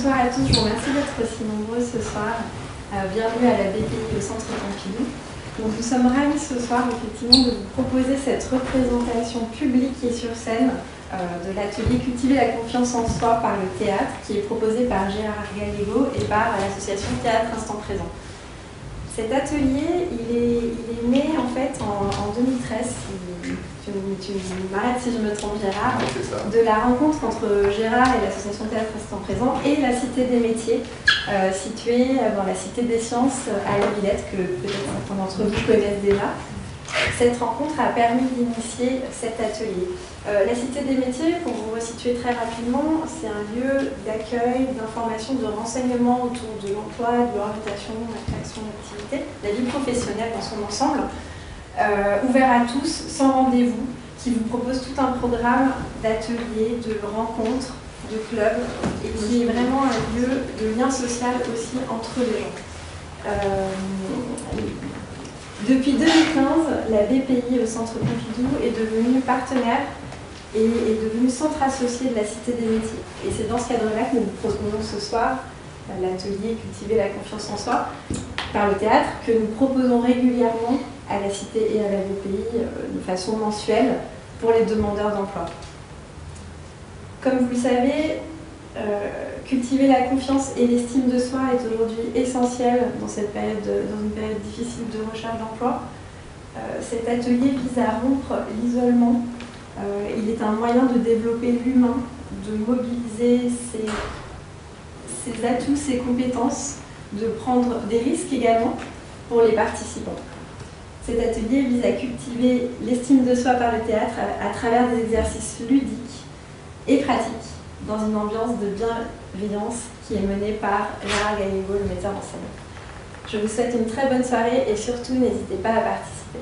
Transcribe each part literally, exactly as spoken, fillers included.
bonsoir à tous, je vous remercie d'être si nombreux ce soir. Euh, bienvenue à la B P I au Centre Pompidou. Donc, nous sommes ravis ce soir effectivement de vous proposer cette représentation publique et sur scène euh, de l'atelier Cultiver la confiance en soi par le théâtre, qui est proposé par Gérard Gallego et par l'association Théâtre Instant Présent. Cet atelier, il est, il est né en fait en, en deux mille treize, si, tu, tu m'arrêtes si je me trompe Gérard, de la rencontre entre Gérard et l'association Théâtre Instant Présent et la Cité des Métiers, euh, située dans la Cité des Sciences à la Villette, que peut-être certains d'entre vous connaissent déjà. Cette rencontre a permis d'initier cet atelier. Euh, la Cité des Métiers, pour vous resituer très rapidement, c'est un lieu d'accueil, d'information, de renseignement autour de l'emploi, de l'orientation, de la création d'activité, de la vie professionnelle dans son ensemble, euh, ouvert à tous, sans rendez-vous, qui vous propose tout un programme d'ateliers, de rencontres, de clubs, et qui est vraiment un lieu de lien social aussi entre les gens. Euh, Depuis deux mille quinze, la B P I au Centre Pompidou est devenue partenaire et est devenue centre associé de la Cité des Métiers. Et c'est dans ce cadre-là que nous vous proposons ce soir l'atelier Cultiver la confiance en soi par le théâtre, que nous proposons régulièrement à la Cité et à la B P I de façon mensuelle pour les demandeurs d'emploi. Comme vous le savez, euh, cultiver la confiance et l'estime de soi est aujourd'hui essentiel dans, cette période, dans une période difficile de recherche d'emploi. Euh, cet atelier vise à rompre l'isolement. Euh, il est un moyen de développer l'humain, de mobiliser ses, ses atouts, ses compétences, de prendre des risques également pour les participants. Cet atelier vise à cultiver l'estime de soi par le théâtre à, à travers des exercices ludiques et pratiques, dans une ambiance de bienveillance qui est menée par Gérard Gallego, le metteur en scène. Je vous souhaite une très bonne soirée et surtout n'hésitez pas à participer.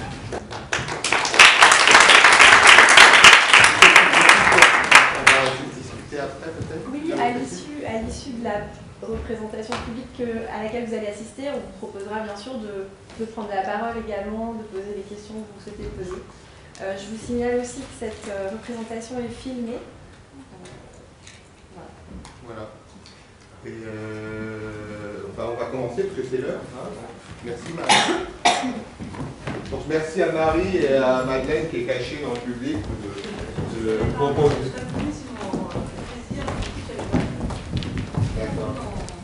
Oui, à l'issue, à l'issue de la représentation publique que, à laquelle vous allez assister, on vous proposera bien sûr de, de prendre la parole également, de poser les questions que vous souhaitez poser. Euh, je vous signale aussi que cette euh, représentation est filmée. Voilà. Et euh, enfin, on va commencer parce que c'est l'heure. Hein. Merci Marie. Donc merci à Marie et à Madeleine qui est cachée dans le public de, de, de proposer. D'accord.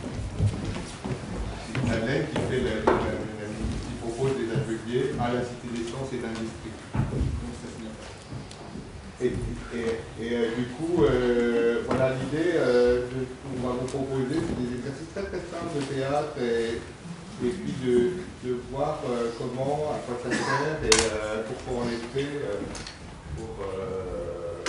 Madeleine qui, fait la, la, la, qui propose des ateliers à la Cité des Sciences et d'Industrie. Et, et, et euh, du coup, euh, voilà l'idée, euh, on va vous proposer des exercices très très simples de théâtre et, et puis de, de voir euh, comment, à quoi ça sert et euh, pourquoi on est fait euh, pour euh,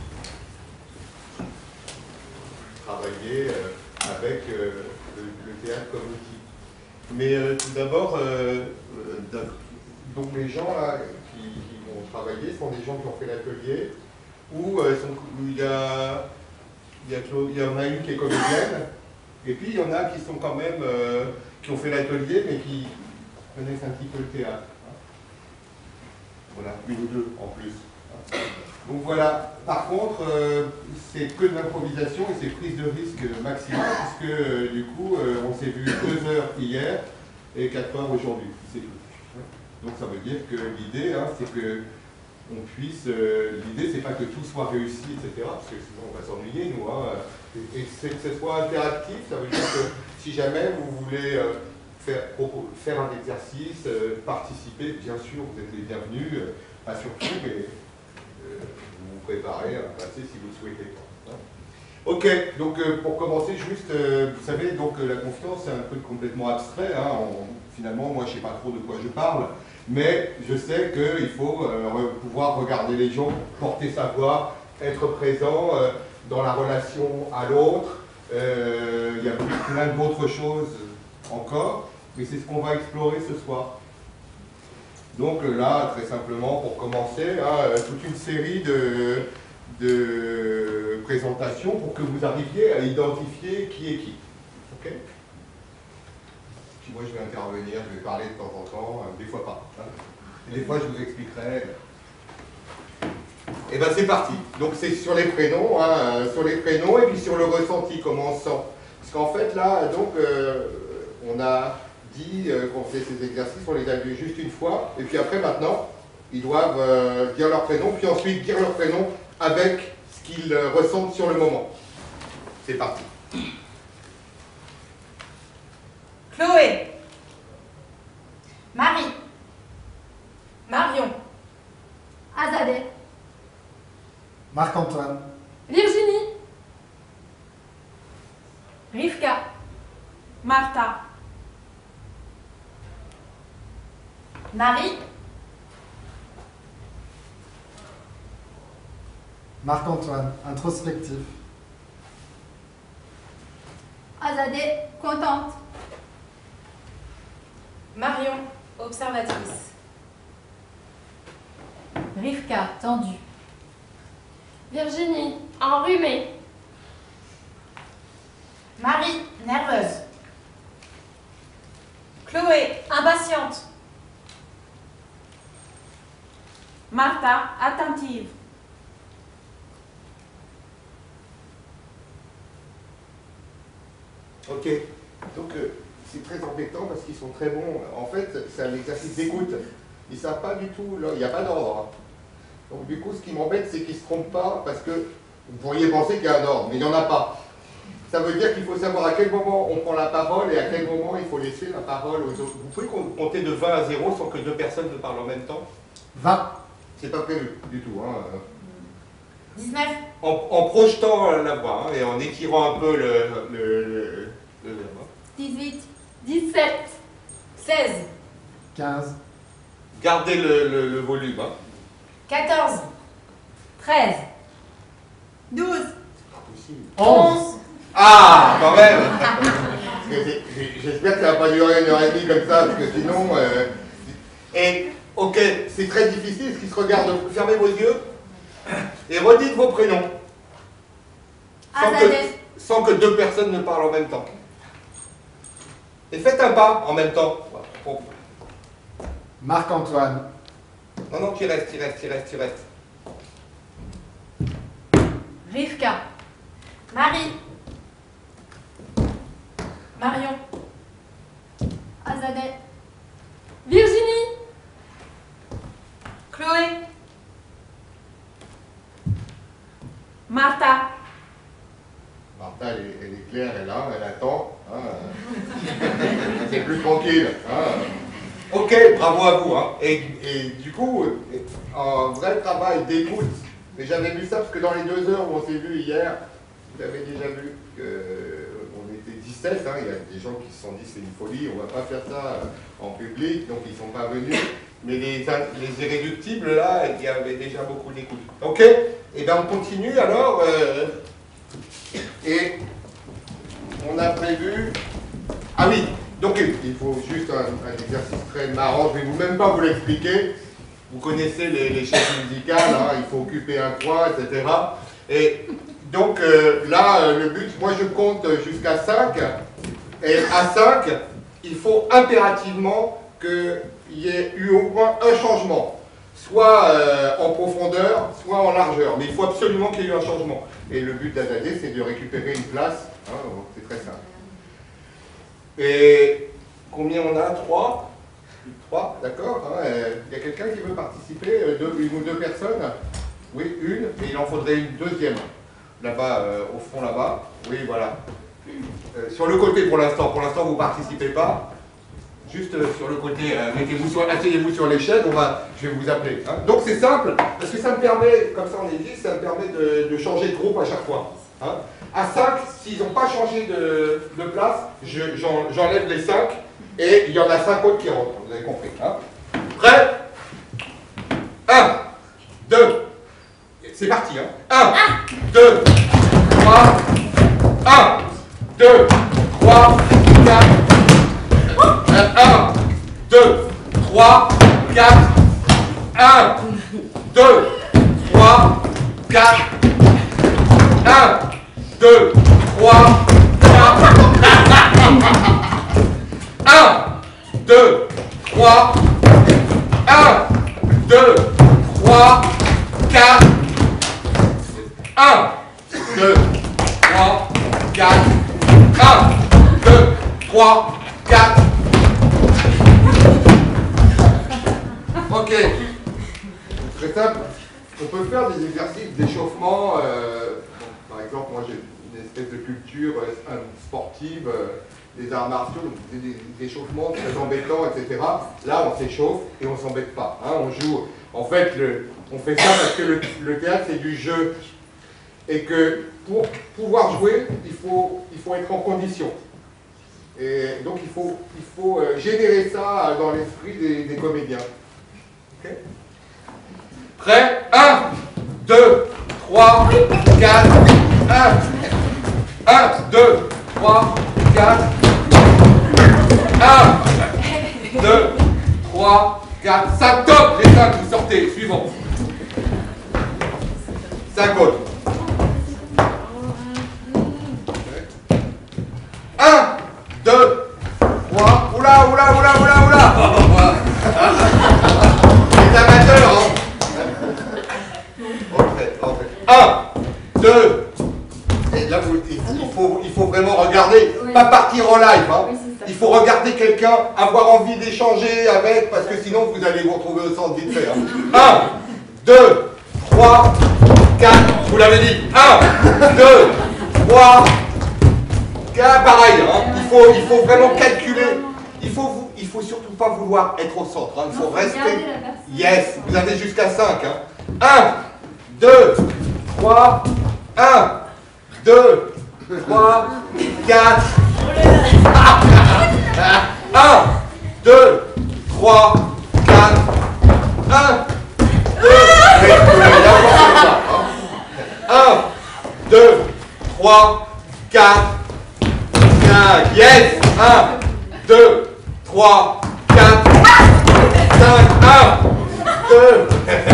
travailler euh, avec euh, le, le théâtre comme outil. Mais euh, tout d'abord, euh, euh, donc les gens là, qui, qui vont travailler sont des gens qui ont fait l'atelier. Où, euh, sont, où il, y a, il, y a, il y en a une qui est comédienne, et puis il y en a qui sont quand même, euh, qui ont fait l'atelier, mais qui connaissent un petit peu le théâtre. Hein. Voilà, une ou deux en plus. Hein. Donc voilà, par contre, euh, c'est que de l'improvisation et c'est prise de risque maximale, puisque euh, du coup, euh, on s'est vu deux heures hier et quatre heures aujourd'hui, c'est tout. Donc ça veut dire que l'idée, hein, c'est que on puisse, euh, l'idée c'est pas que tout soit réussi, et cetera, parce que sinon on va s'ennuyer nous, hein, et, et c'est que ce soit interactif, ça veut dire que si jamais vous voulez euh, faire, faire un exercice, euh, participer, bien sûr vous êtes les bienvenus, euh, pas surtout, mais euh, vous vous préparez à passer si vous le souhaitez. Hein. Ok, donc euh, pour commencer juste, euh, vous savez, donc euh, la confiance c'est un peu complètement abstrait, hein, on, finalement moi je sais pas trop de quoi je parle, mais je sais qu'il faut euh, pouvoir regarder les gens, porter sa voix, être présent euh, dans la relation à l'autre. Euh, il y a plein d'autres choses encore, mais c'est ce qu'on va explorer ce soir. Donc là, très simplement, pour commencer, hein, toute une série de, de présentations pour que vous arriviez à identifier qui est qui. Okay ? Puis moi je vais intervenir, je vais parler de temps en temps, des fois pas. Hein. Et des fois je vous expliquerai. Et bien c'est parti. Donc c'est sur les prénoms, hein, sur les prénoms et puis sur le ressenti, comment on sent. Parce qu'en fait, là, donc, euh, on a dit euh, qu'on faisait ces exercices, on les a vus juste une fois, et puis après, maintenant, ils doivent euh, dire leur prénom, puis ensuite dire leur prénom avec ce qu'ils euh, ressentent sur le moment. C'est parti. Chloé. Marie. Marion. Azadeh. Marc-Antoine. Virginie. Rivka. Martha. Marie. Marc-Antoine, introspectif. Azadeh, contente. Marion, observatrice. Rivka, tendue. Virginie, enrhumée. Marie, nerveuse. Chloé, impatiente. Martha, attentive. Ok. Donc, euh, c'est très embêtant parce qu'ils sont très bons. En fait, c'est un exercice d'écoute. Ils ne savent pas du tout, là, il n'y a pas d'ordre. Donc, du coup, ce qui m'embête, c'est qu'ils ne se trompent pas parce que vous pourriez penser qu'il y a un ordre, mais il n'y en a pas. Ça veut dire qu'il faut savoir à quel moment on prend la parole et à quel moment il faut laisser la parole aux autres. Vous pouvez compter de vingt à zéro sans que deux personnes ne parlent en même temps? vingt. C'est pas prévu du tout. Hein. dix-neuf. En, en projetant la voix hein, et en étirant un peu le, le, le, le verbe. Hein. dix-huit. dix-sept. seize. quinze. Gardez le, le, le volume. Hein. quatorze. treize. douze. C'est pas possible. onze. Ah, quand même. Parce que c'est- j'ai- J'espère que ça va pas durer une heure et demie comme ça, parce que sinon... euh, Et, ok, c'est très difficile, ce qui se regarde. Fermez vos yeux et redites vos prénoms. Sans que, Azadeh. sans que deux personnes ne parlent en même temps. Et faites un pas en même temps. Bon. Marc-Antoine. Non, non, tu restes, tu restes, tu restes, tu restes. Rivka. Marie. Marion. Azadeh. Virginie. Chloé. Martha. Martha, elle est, elle est claire, elle est là, elle attend. Hein. C'est plus tranquille. Hein. Ok, bravo à vous. Hein. Et, et du coup, un vrai travail d'écoute. Mais j'avais vu ça parce que dans les deux heures où on s'est vu hier, vous avez déjà vu qu'on était dix-sept. Hein. Il y a des gens qui se sont dit c'est une folie, on ne va pas faire ça en public, donc ils ne sont pas venus. Mais les, les irréductibles, là, il y avait déjà beaucoup d'écoute. Ok? Et bien on continue alors. Euh, et on a prévu... Ah oui, donc il faut juste un, un exercice très marrant, je ne vais vous même pas vous l'expliquer. Vous connaissez les, les chaises musicales, hein, il faut occuper un coin, et cetera. Et donc euh, là, le but, moi je compte jusqu'à cinq. Et à cinq, il faut impérativement qu'il y ait eu au moins un changement. Soit euh, en profondeur, soit en largeur. Mais il faut absolument qu'il y ait eu un changement. Et le but d'Azadeh, c'est de récupérer une place. Hein, c'est très simple. Et combien on a? Trois. Trois, d'accord. Il hein, euh, y a quelqu'un qui veut participer euh, deux, une ou deux personnes? Oui, une. Et il en faudrait une deuxième. Là-bas, euh, au fond, là-bas. Oui, voilà. Euh, sur le côté pour l'instant. Pour l'instant, vous ne participez pas. Juste euh, sur le côté, euh, mettez-vous sur, asseyez-vous sur les chaises, on va, je vais vous appeler. Hein. Donc c'est simple, parce que ça me permet, comme ça on est dix, ça me permet de, de changer de groupe à chaque fois. Hein. À cinq, s'ils n'ont pas changé de, de place, je, j'en, j'enlève les cinq, et il y en a cinq autres qui rentrent, vous avez compris. Hein. Prêt? un, deux, c'est parti. Hein. un, deux, trois, un, deux, trois, quatre, un, deux, trois, quatre, un, deux, trois, quatre, un, deux, trois, quatre, un, deux, trois, un, deux, trois, quatre, un, deux, trois, quatre, un, trois, quatre. Ok. Très simple. On peut faire des exercices d'échauffement. Euh, par exemple, moi j'ai une espèce de culture euh, sportive, euh, des arts martiaux, donc des, des échauffements très embêtants, et cetera. Là, on s'échauffe et on ne s'embête pas. Hein, on joue. En fait, le, on fait ça parce que le, le théâtre, c'est du jeu. Et que pour pouvoir jouer, il faut, il faut être en condition. Et donc, il faut, il faut euh, générer ça dans l'esprit des, des comédiens. Okay. Prêt? un, deux, trois, quatre, un. un, deux, trois, quatre. un, deux, trois, quatre. cinq, top! Les cinq, vous sortez. Suivant. cinq autres. un, deux, trois. Oula, oula, oula, oula, oula! Les amateurs, hein? un, deux, et là vous, il, faut, il faut vraiment regarder, oui. Pas partir en live, hein. Oui, il faut regarder quelqu'un, avoir envie d'échanger avec, parce que sinon vous allez vous retrouver au centre vite fait. Hein. un, deux, trois, quatre, je vous l'avais dit, un, deux, trois, quatre, pareil, hein. il, faut, il faut vraiment calculer, il faut, il faut surtout pas vouloir être au centre, hein. Il faut non, rester, yes, vous avez jusqu'à cinq, hein. un, deux, trois, un, deux, trois, quatre, un, deux, trois, quatre, un, deux, trois, quatre, cinq, yes, un, deux, trois, quatre, cinq, un, deux,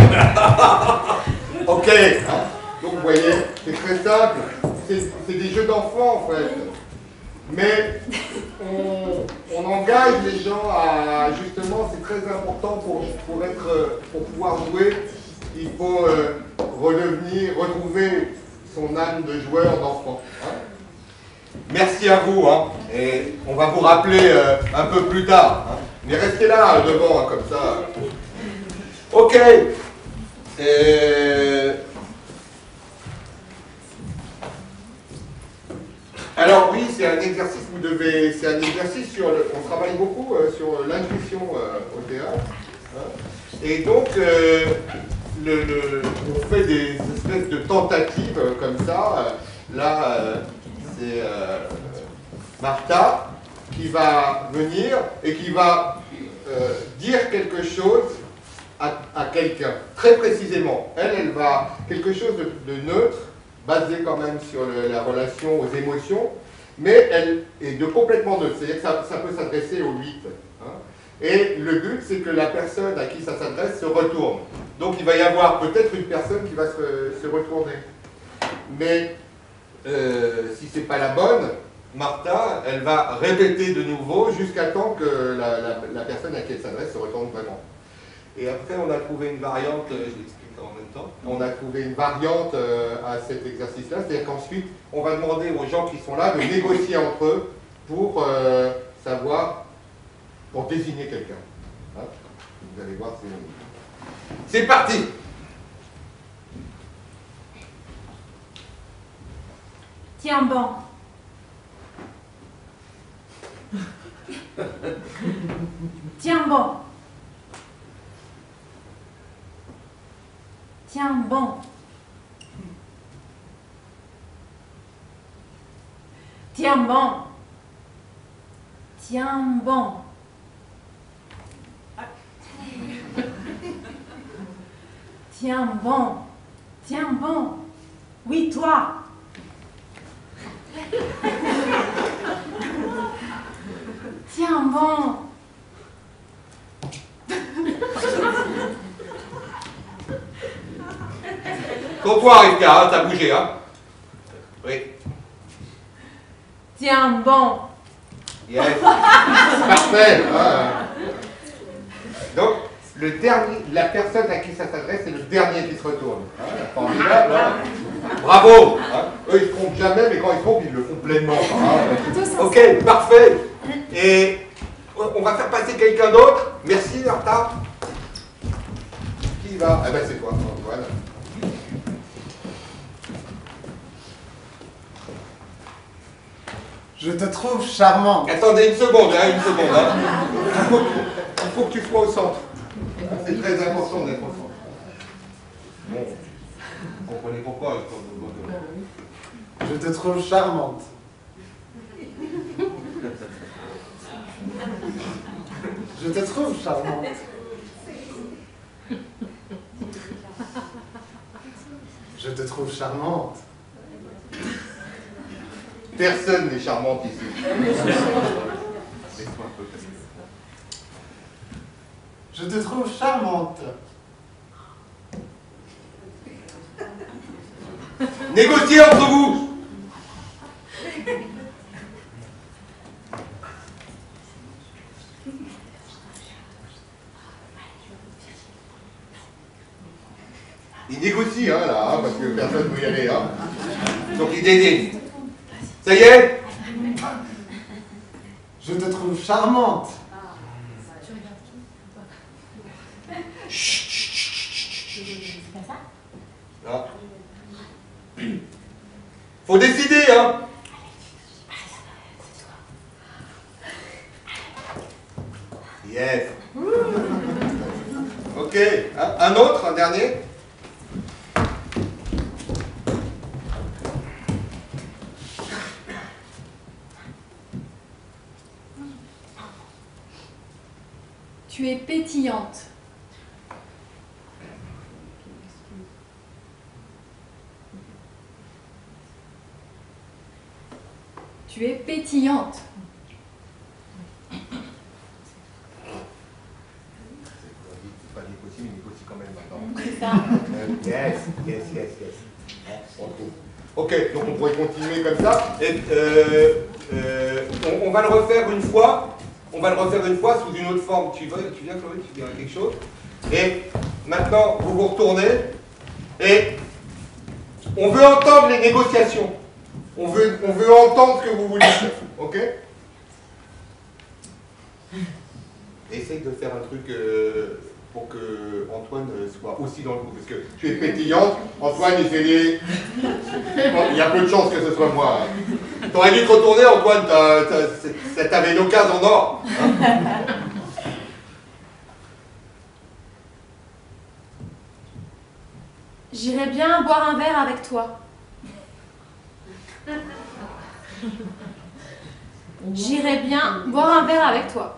ok. Donc vous voyez, c'est très simple, c'est des jeux d'enfants en fait. Mais on, on engage les gens à, justement, c'est très important pour, pour, être, pour pouvoir jouer, il faut euh, redevenir, retrouver son âme de joueur, d'enfant. Hein. Merci à vous, hein, et on va vous rappeler euh, un peu plus tard. Hein. Mais restez là, devant, hein, comme ça. Ok. Et... Alors oui, c'est un exercice, vous devez, c'est un exercice sur, le, on travaille beaucoup euh, sur l'intuition euh, au théâtre, hein, et donc euh, le, le, on fait des espèces de tentatives euh, comme ça. Là, euh, c'est euh, Martha qui va venir et qui va euh, dire quelque chose à, à quelqu'un, très précisément. Elle, elle va quelque chose de, de neutre, basé quand même sur le, la relation aux émotions, mais elle est de complètement neutre, c'est-à-dire que ça, ça peut s'adresser aux huit. Hein. Et le but, c'est que la personne à qui ça s'adresse se retourne. Donc il va y avoir peut-être une personne qui va se, se retourner. Mais euh, si ce n'est pas la bonne, Martha, elle va répéter de nouveau jusqu'à temps que la, la, la personne à qui elle s'adresse se retourne vraiment. Et après, on a trouvé une variante, je l'explique en même temps, on a trouvé une variante euh, à cet exercice-là, c'est-à-dire qu'ensuite, on va demander aux gens qui sont là de négocier entre eux pour euh, savoir, pour désigner quelqu'un. Hein, vous allez voir, c'est... C'est parti! Tiens bon. Tiens bon. Tiens bon. Tiens bon. Tiens bon. Tiens bon. Tiens bon. Oui, toi. Tiens bon. Pour toi, Rivka, hein, t'as bougé, hein? Oui. Tiens bon. Yes. Parfait. Hein. Donc, le dernier, la personne à qui ça s'adresse, c'est le dernier qui se retourne. Hein, formidable, hein. Bravo. Hein. Eux, ils ne se trompent jamais, mais quand ils se trompent, ils le font pleinement. Hein. Ok, parfait. Et on va faire passer quelqu'un d'autre. Merci, Martha. Qui va? Ah ben c'est toi, Antoine. Je te trouve charmante. Attendez une seconde, hein, une seconde. Hein. Il, faut, il faut que tu sois au centre. C'est très important d'être au centre. Bon, vous comprenez pourquoi. Je te trouve charmante. Je te trouve charmante. Je te trouve charmante. Personne n'est charmante ici. Je te trouve charmante. Négociez entre vous. Il négocie, hein, là, hein, parce que personne ne veut y aller. Hein. Donc il désigne. Ça y est? Je te trouve charmante. Chut, chut, chut, chut, chut. Ah. Faut décider, hein. Yes. Ok. Un, un autre, un dernier. Tu es pétillante. Tu es pétillante. C'est pas négocie, mais négocie quand même maintenant. C'est ça. Yes, yes, yes, yes. On trouve. Ok, donc on pourrait continuer comme ça. Et, euh, euh, on, on va le refaire une fois. On va le refaire une fois sous une autre forme. Tu, veux, tu viens, Chloé, tu dirais quelque chose. Et maintenant, vous vous retournez. Et on veut entendre les négociations. On veut, on veut entendre ce que vous voulez dire. Ok? Essaye de faire un truc euh, pour que Antoine soit aussi dans le coup. Parce que tu es pétillante. Antoine, il fait les... Il y a peu de chances que ce soit moi. T'aurais dû te retourner, Antoine. T'avais une occasion en or. Hein. J'irais bien boire un verre avec toi. J'irais bien boire un verre avec toi.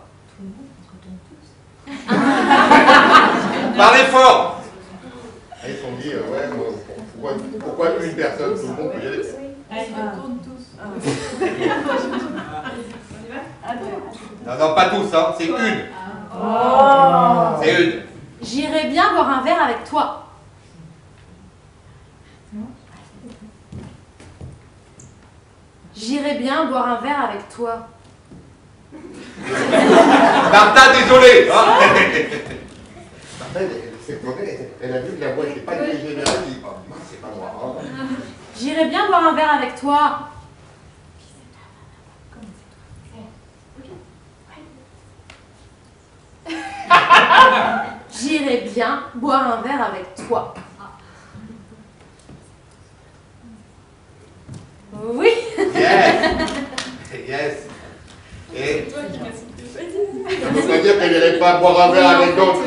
Parlez fort. Ils se sont dit, euh, ouais, pourquoi, pourquoi une personne, tout le monde peut y aller. Allez, on tourne tous. Non, non, pas tous, hein, c'est une. Oh. C'est une. J'irais bien boire un verre avec toi. J'irais bien boire un verre avec toi. Martha, désolé. Hein. Martha, elle, elle, elle a vu que la voix n'était pas dirigée vers elle, elle dit, oh, c'est pas moi. Hein. J'irais bien boire un verre avec toi. J'irais bien boire un verre avec toi. Oui. Yes. Yes. Et ça ne veut pas dire qu'elle n'irait pas boire un verre avec d'autres.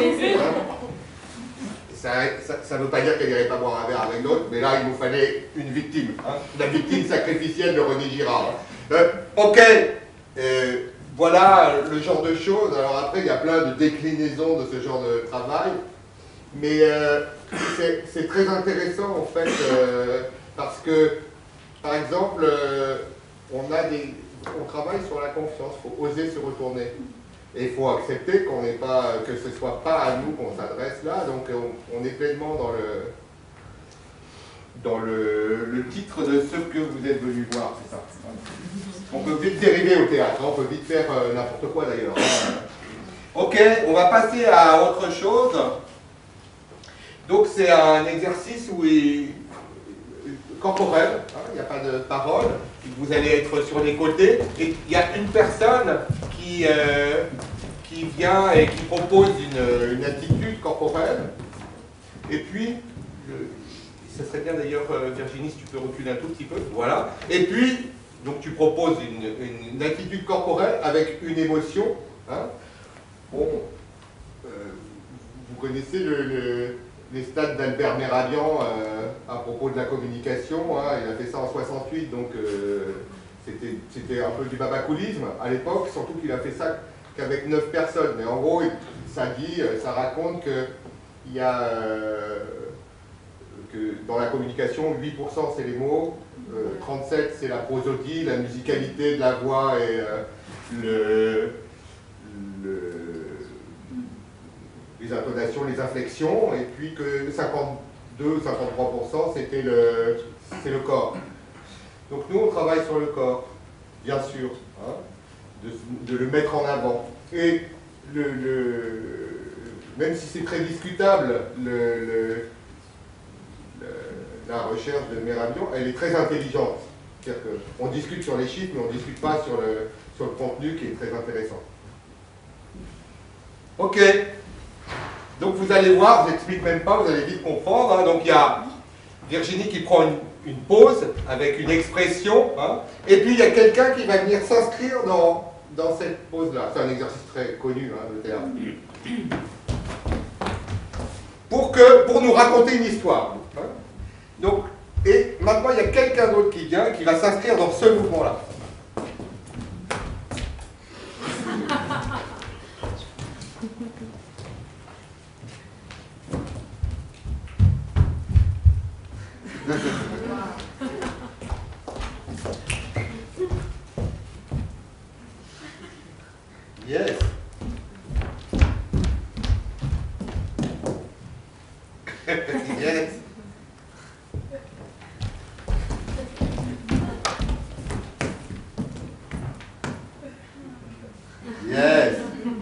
Ça ne veut pas dire qu'elle n'irait pas boire un verre avec d'autres, mais là, il nous fallait une victime. Hein. La victime sacrificielle de René Girard. Euh, ok. Euh, voilà le genre de choses. Alors après, il y a plein de déclinaisons de ce genre de travail. Mais euh, c'est très intéressant, en fait, euh, parce que, par exemple, euh, on, a des, on travaille sur la confiance. Il faut oser se retourner. Et il faut accepter qu'on n'est pas, que ce ne soit pas à nous qu'on s'adresse là. Donc on, on est pleinement dans le, dans le, le titre de ce que vous êtes venu voir, c'est ça. On peut vite dériver au théâtre, hein, on peut vite faire euh, n'importe quoi d'ailleurs. Ok, on va passer à autre chose. Donc c'est un exercice où il, corporelle, hein, il n'y a pas de parole, vous allez être sur les côtés, et il y a une personne qui, euh, qui vient et qui propose une, une attitude corporelle, et puis, le, ce serait bien d'ailleurs, Virginie, si tu peux reculer un tout petit peu, voilà, et puis, donc tu proposes une, une attitude corporelle avec une émotion, hein. Bon, euh, vous connaissez le, le, les stades d'Albert Méralian euh, à propos de la communication, hein, il a fait ça en soixante-huit, donc euh, c'était un peu du babacoulisme à l'époque, surtout qu'il a fait ça qu'avec neuf personnes, mais en gros, ça dit, ça raconte qu'il y a, euh, que dans la communication, huit pour cent c'est les mots, euh, trente-sept c'est la prosodie, la musicalité de la voix et euh, le... le les intonations, les inflexions, et puis que cinquante-deux à cinquante-trois pour cent c'était le, c'est le corps. Donc nous on travaille sur le corps, bien sûr, hein, de, de le mettre en avant. Et le, le, même si c'est très discutable, le, le, le, la recherche de Méralian, elle est très intelligente. C'est-à-dire qu'on discute sur les chiffres, mais on ne discute pas sur le, sur le contenu qui est très intéressant. Ok. Donc vous allez voir, je n'explique même pas, vous allez vite comprendre. Hein. Donc il y a Virginie qui prend une, une pause avec une expression, hein. Et puis il y a quelqu'un qui va venir s'inscrire dans, dans cette pause-là. C'est un exercice très connu, hein, de théâtre. Pour, que, pour nous raconter une histoire. Hein. Donc, et maintenant il y a quelqu'un d'autre qui vient, qui va s'inscrire dans ce mouvement-là. Yes. Yes. Yes.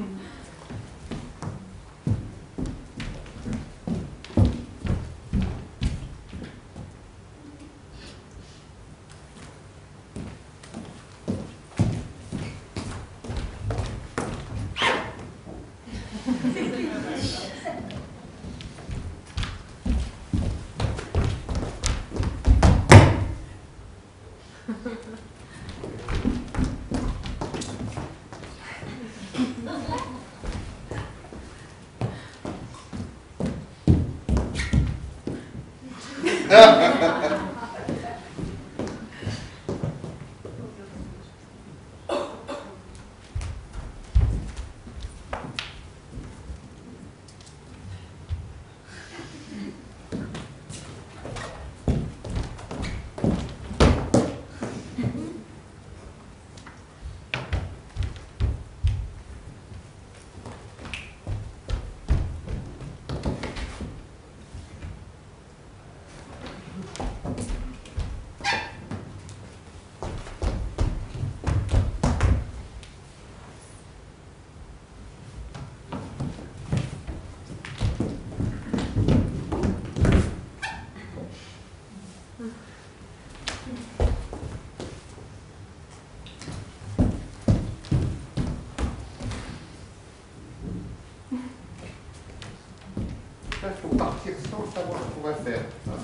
Il faut partir sans savoir ce qu'on va faire.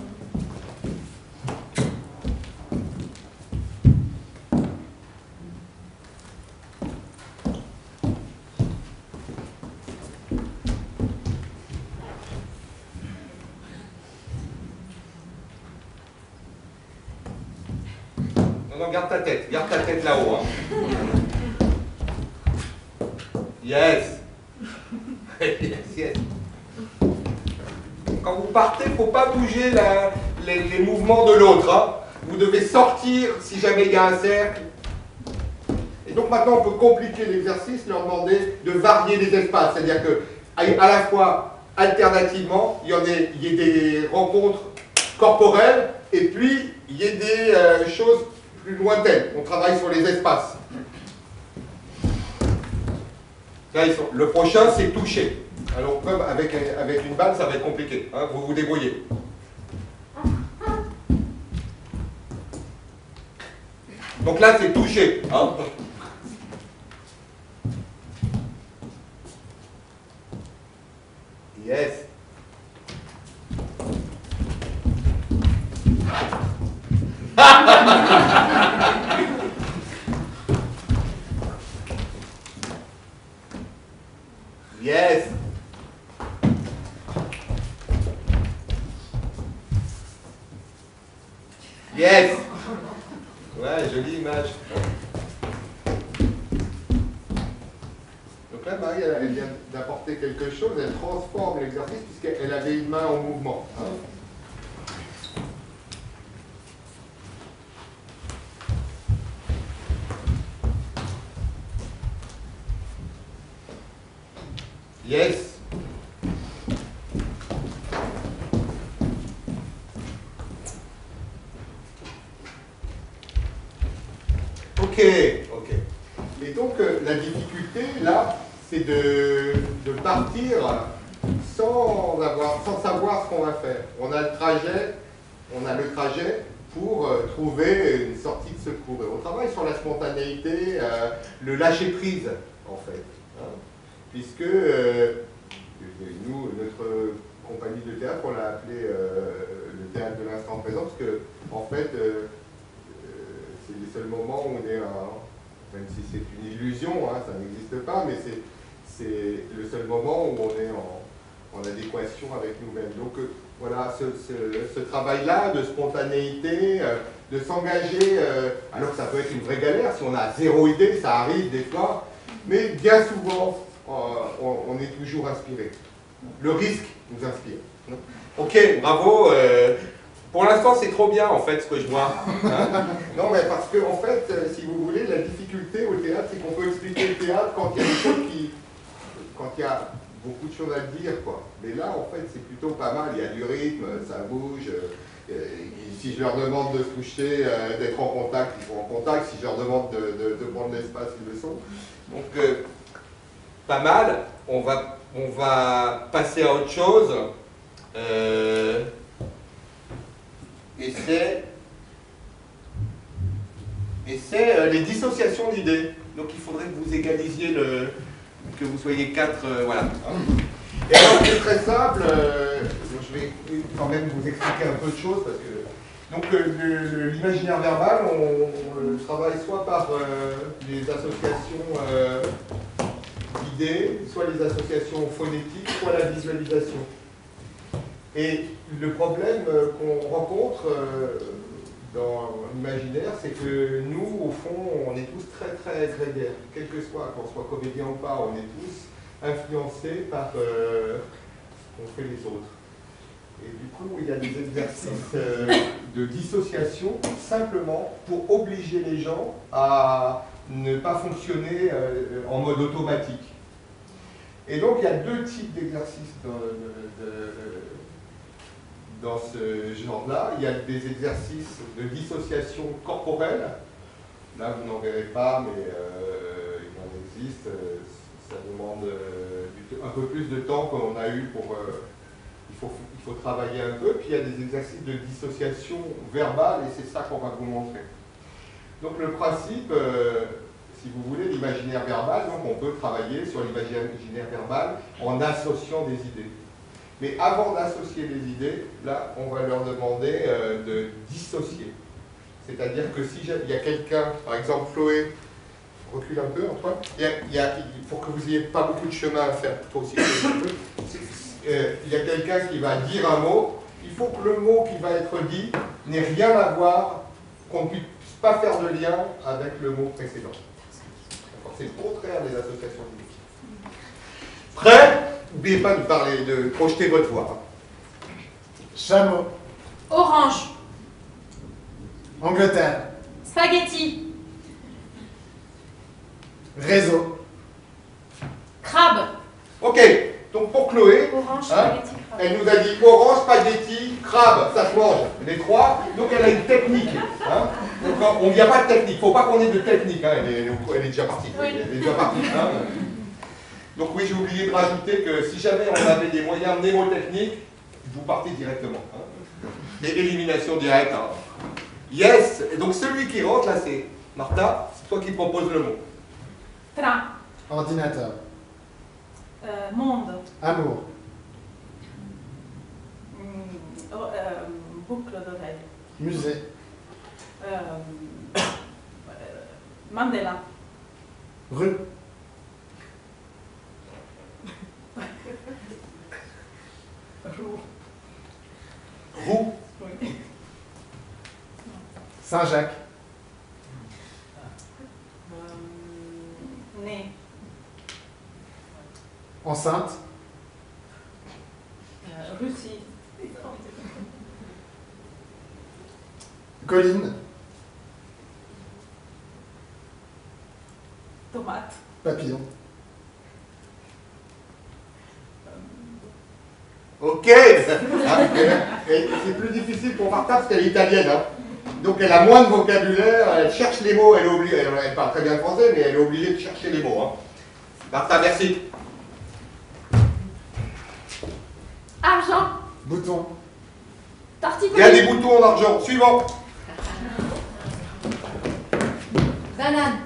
Non, non, garde ta tête, garde ta tête là-haut. Hein. Yes. Yes, yes. Quand vous partez, il ne faut pas bouger la, les, les mouvements de l'autre. Hein. Vous devez sortir si jamais il y a un cercle. Et donc maintenant, on peut compliquer l'exercice, leur demander de varier les espaces. C'est-à-dire qu'à à la fois, alternativement, il y, en ait, il y ait des rencontres corporelles et puis il y ait des euh, choses plus lointaines. On travaille sur les espaces. Là, ils sont... Le prochain, c'est toucher. Alors, comme avec, avec une balle, ça va être compliqué. Hein, vous vous débrouillez. Donc là, c'est touché. Hein. Yes. Yes. Yes. Ouais, jolie image. Donc là, Marie, elle, elle vient d'apporter quelque chose, elle transforme l'exercice puisqu'elle avait une main en mouvement. Hein. Yes. Ok, ok. Et donc euh, la difficulté là, c'est de, de partir sans avoir, sans savoir ce qu'on va faire. On a le trajet, on a le trajet pour euh, trouver une sortie de secours. Et on travaille sur la spontanéité, euh, le lâcher prise en fait. Hein. Puisque euh, nous, notre compagnie de théâtre, on l'a appelé euh, le théâtre de l'instant présent, parce que en fait, euh, euh, c'est les seuls moments où on est, en, même si c'est une illusion, hein, ça n'existe pas, mais c'est le seul moment où on est en, en adéquation avec nous-mêmes. Donc euh, voilà, ce, ce, ce travail-là de spontanéité, euh, de s'engager, euh, alors que ça peut être une vraie galère, si on a zéro idée, ça arrive des fois, mais bien souvent, on est toujours inspiré. Le risque nous inspire. Ok, bravo. Euh, pour l'instant, c'est trop bien, en fait, ce que je vois. Hein. Non, mais parce que, en fait, si vous voulez, la difficulté au théâtre, c'est qu'on peut expliquer le théâtre quand il y a des choses qui... quand il y a beaucoup de choses à dire, quoi. Mais là, en fait, c'est plutôt pas mal. Il y a du rythme, ça bouge. Euh, si je leur demande de se toucher, euh, d'être en contact, ils sont en contact. Si je leur demande de, de, de prendre l'espace, ils le sont. Donc... Euh, pas mal, on va, on va passer à autre chose, euh, et c'est et c'est euh, les dissociations d'idées. Donc il faudrait que vous égalisiez le, que vous soyez quatre, euh, voilà. Et alors c'est très simple, euh, je vais quand même vous expliquer un peu de choses parce que donc euh, l'imaginaire verbal, on, on le travaille soit par euh, les associations euh, d'idées, soit les associations phonétiques, soit la visualisation. Et le problème qu'on rencontre euh, dans l'imaginaire, c'est que nous, au fond, on est tous très très grégaires. Quel que soit, qu'on soit comédien ou pas, on est tous influencés par euh, ce qu'ont fait les autres. Et du coup, il y a des exercices euh, de dissociation simplement pour obliger les gens à ne pas fonctionner euh, en mode automatique. Et donc, il y a deux types d'exercices dans, de, de, dans ce genre-là. Il y a des exercices de dissociation corporelle. Là, vous n'en verrez pas, mais euh, il en existe. Ça demande euh, un peu plus de temps qu'on a eu pour... Euh, il, faut, il faut travailler un peu. Puis, il y a des exercices de dissociation verbale, et c'est ça qu'on va vous montrer. Donc, le principe... Euh, si vous voulez, l'imaginaire verbal, donc on peut travailler sur l'imaginaire verbal en associant des idées. Mais avant d'associer les idées, là, on va leur demander euh, de dissocier. C'est-à-dire que si il y a quelqu'un, par exemple Chloé, recule un peu Antoine, il, y a, il, y a, pour que vous n'ayez pas beaucoup de chemin à faire, toi aussi, euh, il y a quelqu'un qui va dire un mot, il faut que le mot qui va être dit n'ait rien à voir, qu'on ne puisse pas faire de lien avec le mot précédent. C'est le contraire des associations d'idées. Prêt? N'oubliez pas de parler, de projeter votre voix. Chameau. Orange. Angleterre. Spaghetti. Réseau. Crabe. Ok, donc pour Chloé, Orange, hein, spaghetti, crabe. elle nous a dit orange, spaghetti, crabe, ça se mange, les trois. Donc elle a une technique. Hein. Donc on n'y a pas de technique, il ne faut pas qu'on ait de technique. Hein. Elle, est, elle est déjà partie. Oui. Elle est déjà partie. Hein. Donc oui, j'ai oublié de rajouter que si jamais on avait des moyens mnémotechniques, vous partez directement. Hein. Et élimination directe. Hein. Yes. Et donc celui qui rentre là, c'est Martha, c'est toi qui proposes le mot. Train. Ordinateur. Euh, monde. Amour. Hmm, oh, euh, boucle d'oreille. Musée. Euh, euh, Mandela. Rue. Roux. Roux. Oui. Saint-Jacques. Euh, Nez. Enceinte. Euh, Russie. Colline. Tomate. Papillon. Ok. Ah, et- et c'est plus difficile pour Martha parce qu'elle est italienne. Hein. Donc elle a moins de vocabulaire, elle cherche les mots, elle, est obligée, elle, elle parle très bien le français, mais elle est obligée de chercher les mots. Hein. Martha, merci. Argent. Bouton. Il y a Torticolis. des boutons en argent. Suivant. Banane.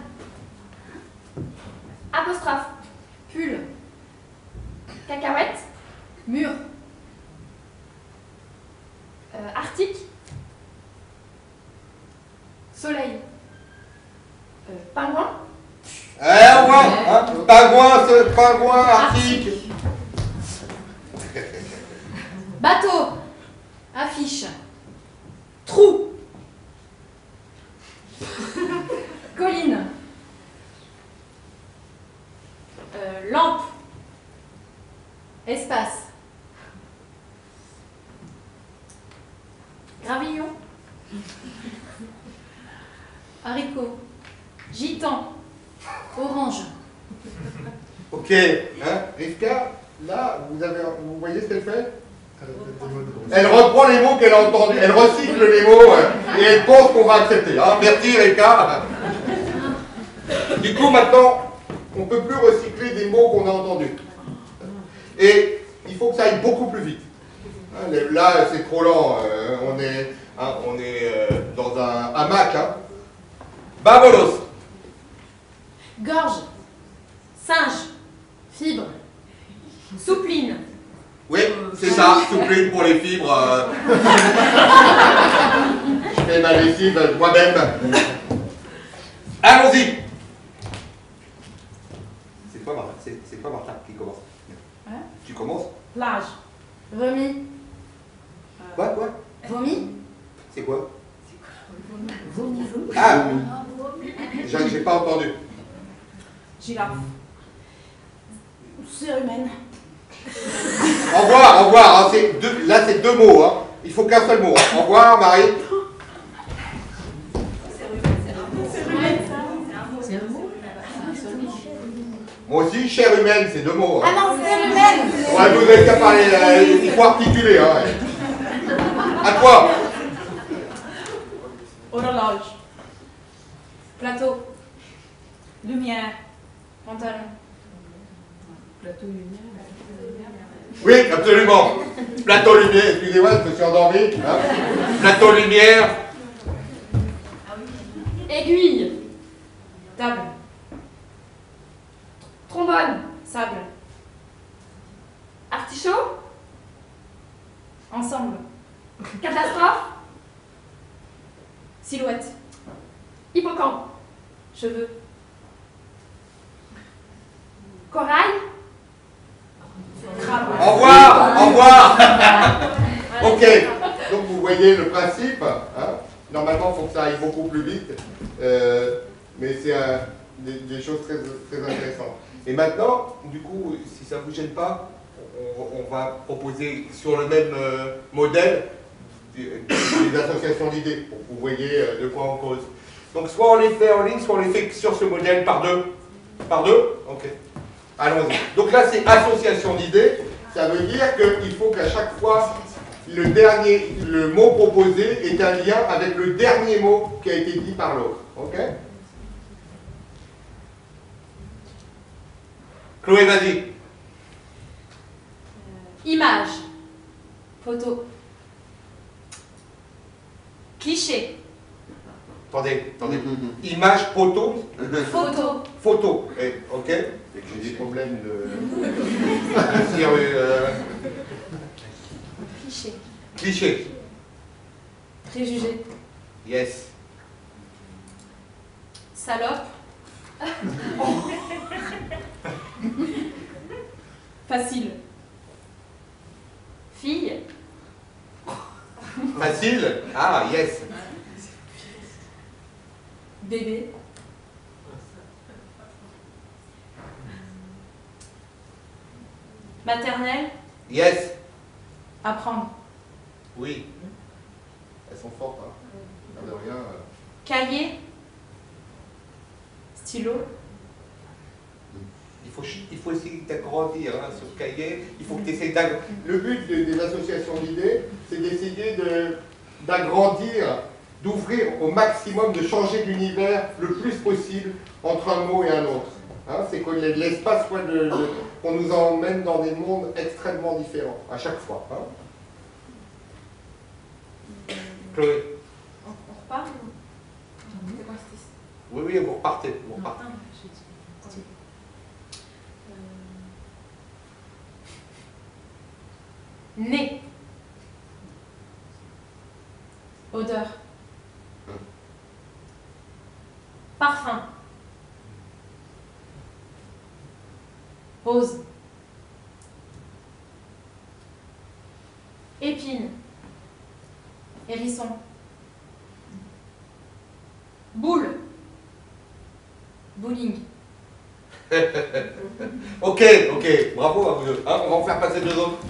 Apostrophe. Pull. Cacahuète. Mur. Euh, Arctique. Soleil. Euh, Pingouin. Eh, au revoir. Hein. Pingouin, ce pingouin arctique. Bateau. Affiche. Trou. Colline. Euh, lampe. Espace. Gravillon. Haricot. Gitan. Orange. Ok. Hein. Rivka, là, vous, avez, vous voyez ce qu'elle fait? Elle reprend les mots qu'elle a entendus, elle recycle les mots euh, et elle pense qu'on va accepter. Hein. Merci Rivka. Du coup, maintenant, on ne peut plus recycler des mots qu'on a entendus. Et il faut que ça aille beaucoup plus vite. Hein, là, c'est trop lent. Euh, on est, hein, on est euh, dans un hamac. Hein. Vamonos. Gorge. Singe. Fibre. Soupline. Oui, c'est ça, soupline pour les fibres. Euh... Je fais ma lessive moi-même. Allons-y. C'est toi, Martha, c'est, c'est toi, Martha, qui commence. Hein? Tu commences. Plage. Remis. Quoi, quoi? Vomi. C'est quoi? Ah, j'ai, j'ai pas entendu. Girafe. Cérumen. Au revoir, au revoir. Hein, c'est deux, là, c'est deux mots. Hein. Il faut qu'un seul mot. Hein. Au revoir, Marie. Moi aussi, chair humaine, c'est deux mots. Hein. Ah non, cérumen. Ouais, vous n'avez qu'à parler, euh, il faut articuler. Hein. À toi. Horloge. Plateau. Lumière. Pantalon. Oui, absolument. Plateau lumière, excusez-moi, je me suis endormi. Hein. Plateau lumière. Aiguille. Table. Trombone. Sable. Artichaut. Ensemble. Catastrophe. Silhouette. Hippocampe. Cheveux. Corail. Crabe. Au revoir, au revoir. Ok, donc vous voyez le principe. Hein. Normalement, il faut que ça aille beaucoup plus vite. Euh, mais c'est euh, des, des choses très, très intéressantes. Et maintenant, du coup, si ça ne vous gêne pas, on, on va proposer sur le même euh, modèle des, des associations d'idées pour que vous voyez euh, de quoi on cause. Donc soit on les fait en ligne, soit on les fait sur ce modèle par deux. Par deux? Ok. Allons-y. Donc là, c'est association d'idées. Ça veut dire qu'il faut qu'à chaque fois, le, dernier, le mot proposé ait un lien avec le dernier mot qui a été dit par l'autre. Ok? Chloé, vas-y. Image. Photo. Cliché. Attendez, attendez. Image, poteau. Photo. Photo. Eh, ok. Et que j'ai des problèmes de. de euh... Cliché. Cliché. Préjugé. Yes. Salope. Facile. Fille. Facile. Ah, yes. Bébé. Maternelle. Yes. Apprendre. Oui. Elles sont fortes, hein. L'air de rien. euh. Cahier. Stylo. Il faut, ch- il faut essayer d'agrandir hein, sur le cahier. Il faut que tu essayes d'agrandir. Le but de- des associations d'idées, c'est d'essayer de- d'agrandir, d'ouvrir au maximum, de changer l'univers le plus possible entre un mot et un autre. Hein, c'est que l'espace soit de, de- qu'on nous emmène dans des mondes extrêmement différents à chaque fois. Hein. Chloé. On, on repart ou... C'est quoi, c'était- Oui, oui, vous repartez. Vous repartez. Ah, j'ai dit. Euh, Nez. Odeur. Hum. Parfum. Rose. Épine. Hérisson. Boule. Bowling. Ok, ok, bravo à vous deux. Hein, on va en faire passer deux autres.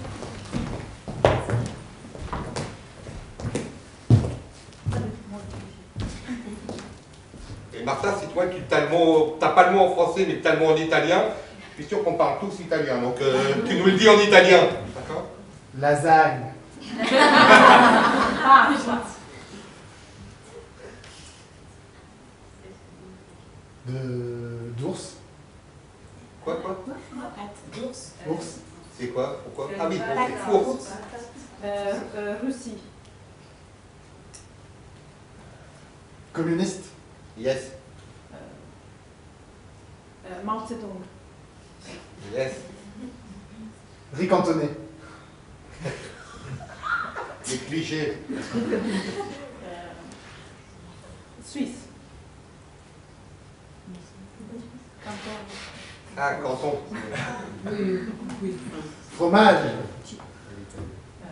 Et Martha, si toi tu as le mot, t'as pas le mot en français mais tu as le mot en italien, je suis sûr qu'on parle tous italien, donc euh, tu nous le dis en italien. D'accord? Lasagne. Ah, De d'ours. Quoi, quoi? Ours. Ours. C'est quoi? Pourquoi? Ah oui, Patate. c'est four. Euh, euh, Russie. Communiste. Yes, Euh, Mao Zedong. yes. Riz cantonné. Les clichés. Euh, Suisse. Ah, canton. Fromage. Euh,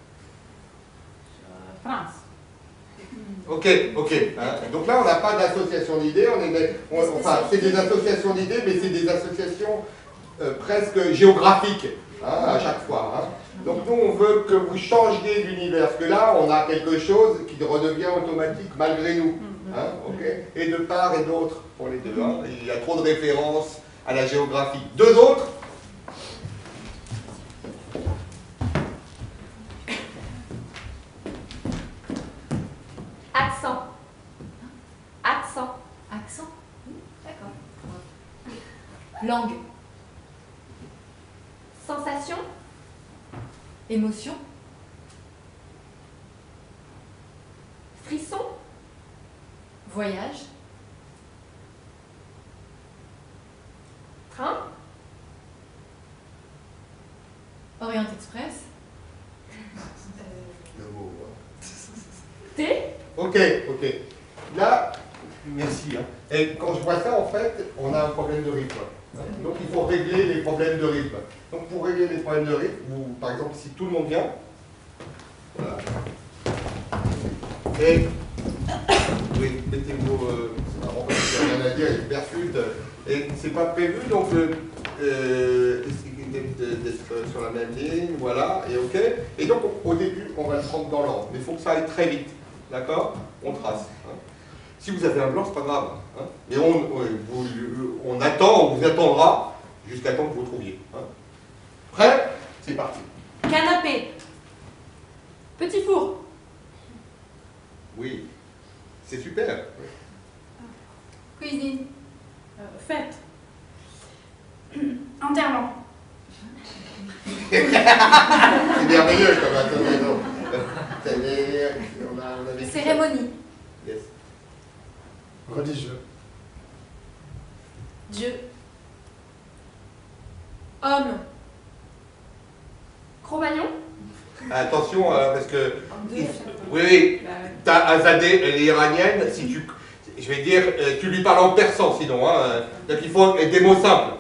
France. Ok, ok. Hein. Donc là, on n'a pas d'association d'idées, on est des- on- enfin, c'est des associations d'idées, mais c'est des associations euh, presque géographiques, hein, à chaque fois. Hein. Donc nous, on veut que vous changiez d'univers, parce que là, on a quelque chose qui redevient automatique malgré nous. Hein, ok. Et de part et d'autre pour les deux. Hein. Il y a trop de références à la géographie. Deux autres. Accent. Accent. Accent. D'accord. Langue. Sensation. Émotion. Frisson. Voyage. Train. Orient Express. Le mot, hein. Thé. Ok, ok. Là, merci. Hein. Et quand je vois ça, en fait, on a un problème de rythme. Hein. Donc il faut régler les problèmes de rythme. Donc pour régler les problèmes de rythme, vous, par exemple, si tout le monde vient, voilà. Et oui, mettez-vous, euh, c'est marrant parce qu'il n'y a rien à dire, il perfute. Et c'est pas prévu, donc euh, euh, d'être sur la même ligne, voilà, et ok. Et donc au début, on va le prendre dans l'ordre, mais il faut que ça aille très vite, d'accord? On trace. Hein. Si vous avez un blanc, c'est pas grave. Hein. Mais on, on, vous, on attend, on vous attendra jusqu'à temps que vous trouviez. Hein. Prêt? C'est parti. Canapé. Petit four. Oui, c'est super. Cuisine. Euh, fête. Enterrement. C'est merveilleux comme attendez, non. On a, on avait Cérémonie. Yes. Religieux. Dieu. Homme. Cro-Magnon. Attention, euh, parce que... il- oui, oui, t'as Azadeh, elle est iranienne, si tu... Je vais dire, euh, tu lui parles en persan sinon, hein. Donc il faut des mots simples.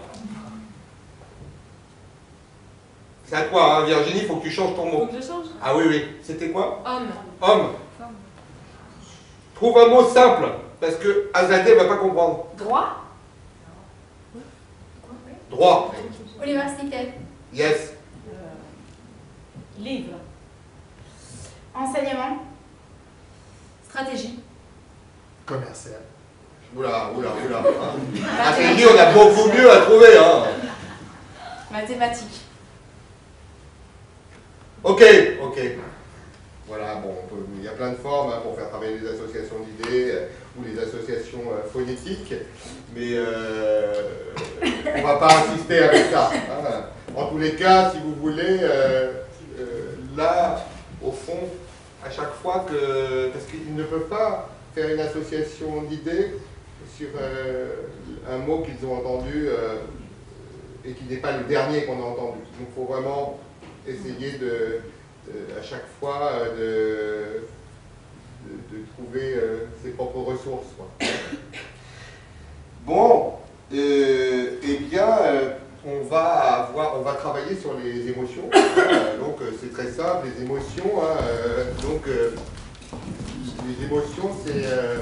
C'est à toi, hein, Virginie, il faut que tu changes ton mot. Faut que je change. Ah oui, oui. C'était quoi? Homme. Homme. Trouve un mot simple, parce que Azadeh ne va pas comprendre. Droit. Droit. Université. Yes. Euh, livre. Enseignement. Stratégie. Commercial. Oula, oula, oula. Hein. Stratégie, on a beaucoup mieux à trouver. Hein. Mathématiques. Ok, ok. Voilà, bon, on peut- il y a plein de formes hein, pour faire travailler les associations d'idées euh, ou les associations euh, phonétiques, mais euh, on ne va pas insister avec ça. Hein. En tous les cas, si vous voulez, euh, euh, là, au fond, à chaque fois que... Parce qu'ils ne peuvent pas faire une association d'idées sur euh, un mot qu'ils ont entendu euh, et qui n'est pas le dernier qu'on a entendu. Donc il faut vraiment essayer de, de- à chaque fois euh, de, de, de trouver euh, ses propres ressources, quoi. Bon, euh, eh bien, euh, on va avoir, on va travailler sur les émotions. Hein, donc euh, c'est très simple, les émotions. Hein, euh, donc euh, les émotions, c'est euh,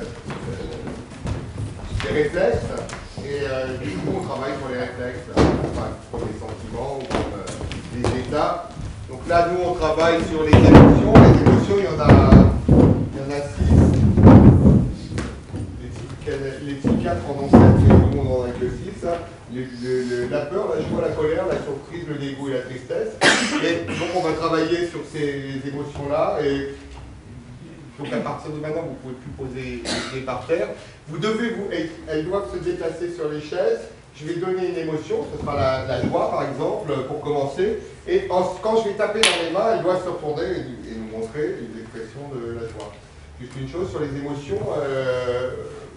euh, des réflexes. Et euh, du coup, on travaille sur les réflexes, enfin, sur les sentiments ou comme euh, les états. Donc là, nous, on travaille sur les émotions. Les émotions, il y en a, il y en a six. Les, psy- les psychiatres en ont sept, mais nous, on en a que six. Hein. Le, le- le- la peur, la joie, la colère, la surprise, le dégoût et la tristesse. Et donc, on va travailler sur ces émotions-là. Et donc, à partir de maintenant, vous ne pouvez plus poser les pieds par terre. Vous devez, vous, elles, elles doivent se déplacer sur les chaises. Je vais donner une émotion, ce sera la, la joie par exemple, pour commencer. Et en- quand je vais taper dans les mains, elles doivent se retourner et, et nous montrer les expressions de la joie. Juste une chose sur les émotions, euh,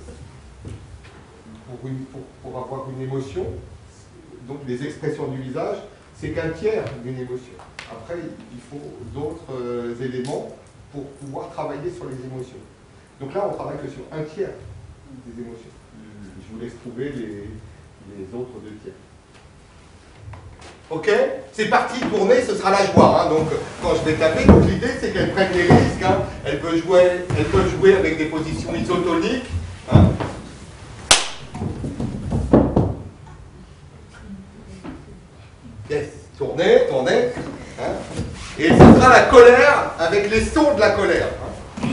pour, une- pour- pour avoir une émotion, donc les expressions du visage, c'est qu'un tiers d'une émotion. Après, il faut d'autres euh, éléments pour pouvoir travailler sur les émotions. Donc là, on travaille que sur un tiers des émotions. Je vous laisse trouver les, les autres deux tiers. Ok? C'est parti, tourner, ce sera la joie. Hein. Donc, quand je vais taper, donc l'idée, c'est qu'elle prenne des risques. Hein. Elle peut jouer, elle peut jouer avec des positions isotoniques. Hein. Yes, tournez, tournez. Hein. Et ce sera la colère avec les sons de la colère. Hein.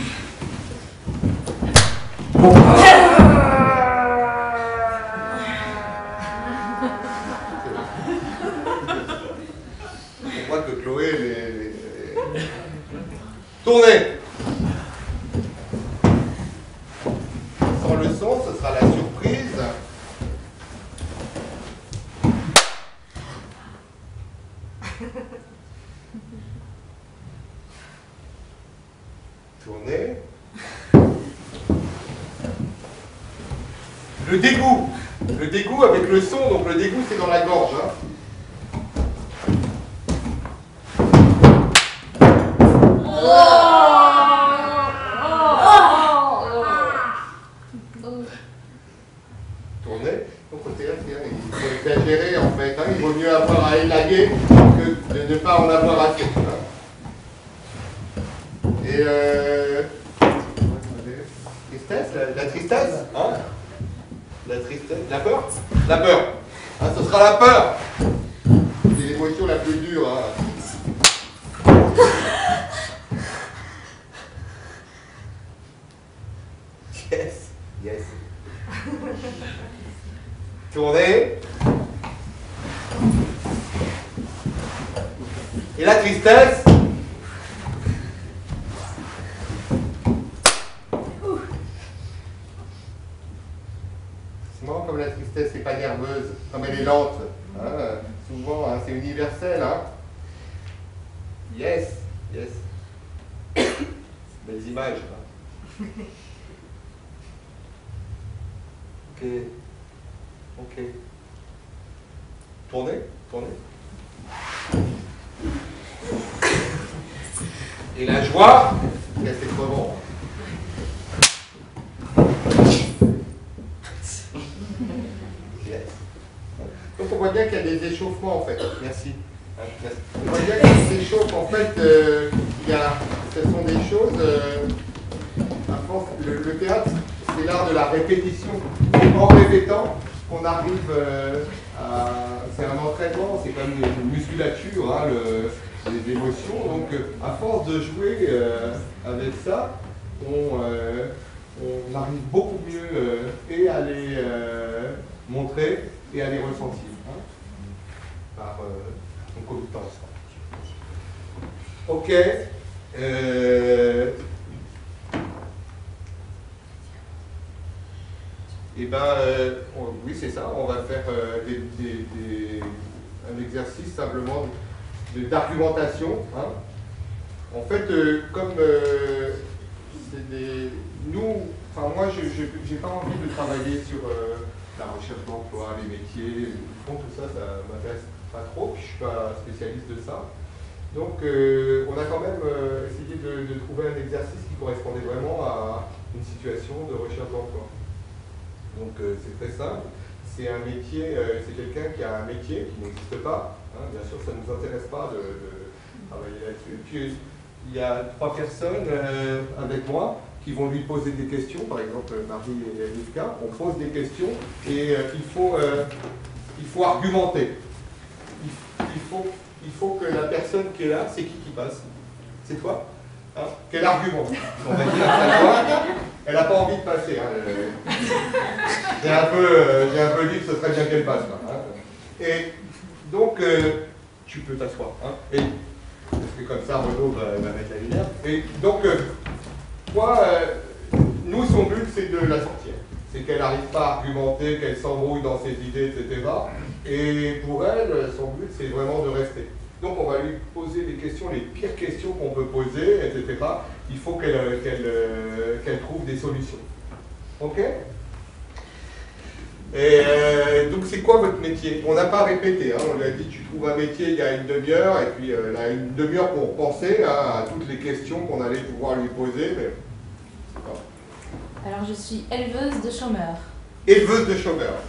On voit que Chloé, les, les... Tournez. Sans le son, ce sera la surprise. Tournez. Le dégoût. Le dégoût avec le son, donc le dégoût c'est dans la gorge. Hein. Tournez. Donc au théâtre, il faut exagérer en fait. Hein. Il vaut mieux avoir à élaguer que de ne pas en avoir assez. Hein. Et euh... tristesse, la, la tristesse, hein? La tristesse, la peur, la peur. Hein, ce sera la peur. C'est l'émotion la plus dure. Hein. Yes, yes. Tournez. Et la tristesse. C'est marrant comme la tristesse n'est pas nerveuse, comme elle est lente. Hein, souvent, hein, c'est universel. Hein. Yes, yes. Belles images. Hein. Ok. Ok. Tournez, tournez. Et la joie, restez crevant. Yes. Donc on voit bien qu'il y a des échauffements en fait. Merci. On voit bien qu'il s'échauffe en fait. Euh, il y a, ce sont des choses. Euh, à force, le, le théâtre, c'est l'art de la répétition. En répétant, on arrive euh, à. C'est un entraînement, c'est comme une musculature, hein, le, les émotions. Donc, à force de jouer euh, avec ça, on, euh, on arrive beaucoup mieux euh, et à les euh, montrer et à les ressentir hein, par euh, concomitance. Ok. Euh, Et ben, euh, on, oui, c'est ça. On va faire euh, des, des, des, un exercice simplement d'argumentation. Hein. En fait, euh, comme euh, c'est des, nous, enfin moi, je n'ai pas envie de travailler sur euh, la recherche d'emploi, les métiers, au fond, tout ça, ça m'intéresse pas trop. Puis je suis pas spécialiste de ça. Donc, euh, on a quand même euh, essayé de, de trouver un exercice qui correspondait vraiment à une situation de recherche d'emploi. Donc euh, c'est très simple, c'est un métier, euh, c'est quelqu'un qui a un métier qui n'existe pas, hein. Bien sûr ça ne nous intéresse pas de, de travailler là-dessus. Puis il y a trois personnes euh, avec moi qui vont lui poser des questions, par exemple Marie et Rivka, on pose des questions et euh, il, faut, euh, il faut argumenter. Il, il, faut, il faut que la personne qui est là, c'est qui qui passe? C'est toi hein. Quel argument? On va dire à toi. Elle n'a pas envie de passer. Hein. J'ai un, euh, un peu dit que ce serait bien qu'elle passe. Là, hein. Et donc, euh, tu peux t'asseoir. Hein. Et parce que comme ça, Renaud va, va mettre la lumière. Et donc, euh, toi, euh, nous, son but, c'est de la sortir. C'est qu'elle n'arrive pas à argumenter, qu'elle s'embrouille dans ses idées, et cetera. Et pour elle, son but, c'est vraiment de rester. Donc on va lui poser les questions, les pires questions qu'on peut poser, et cetera. Il faut qu'elle qu'elle, qu'elle trouve des solutions. Ok? Et euh, donc c'est quoi votre métier? On n'a pas répété, hein. On lui a dit tu trouves un métier il y a une demi-heure, et puis euh, là, une demi-heure pour penser hein, à toutes les questions qu'on allait pouvoir lui poser. Mais... Alors je suis éleveuse de chômeurs. Éleveuse de chômeurs.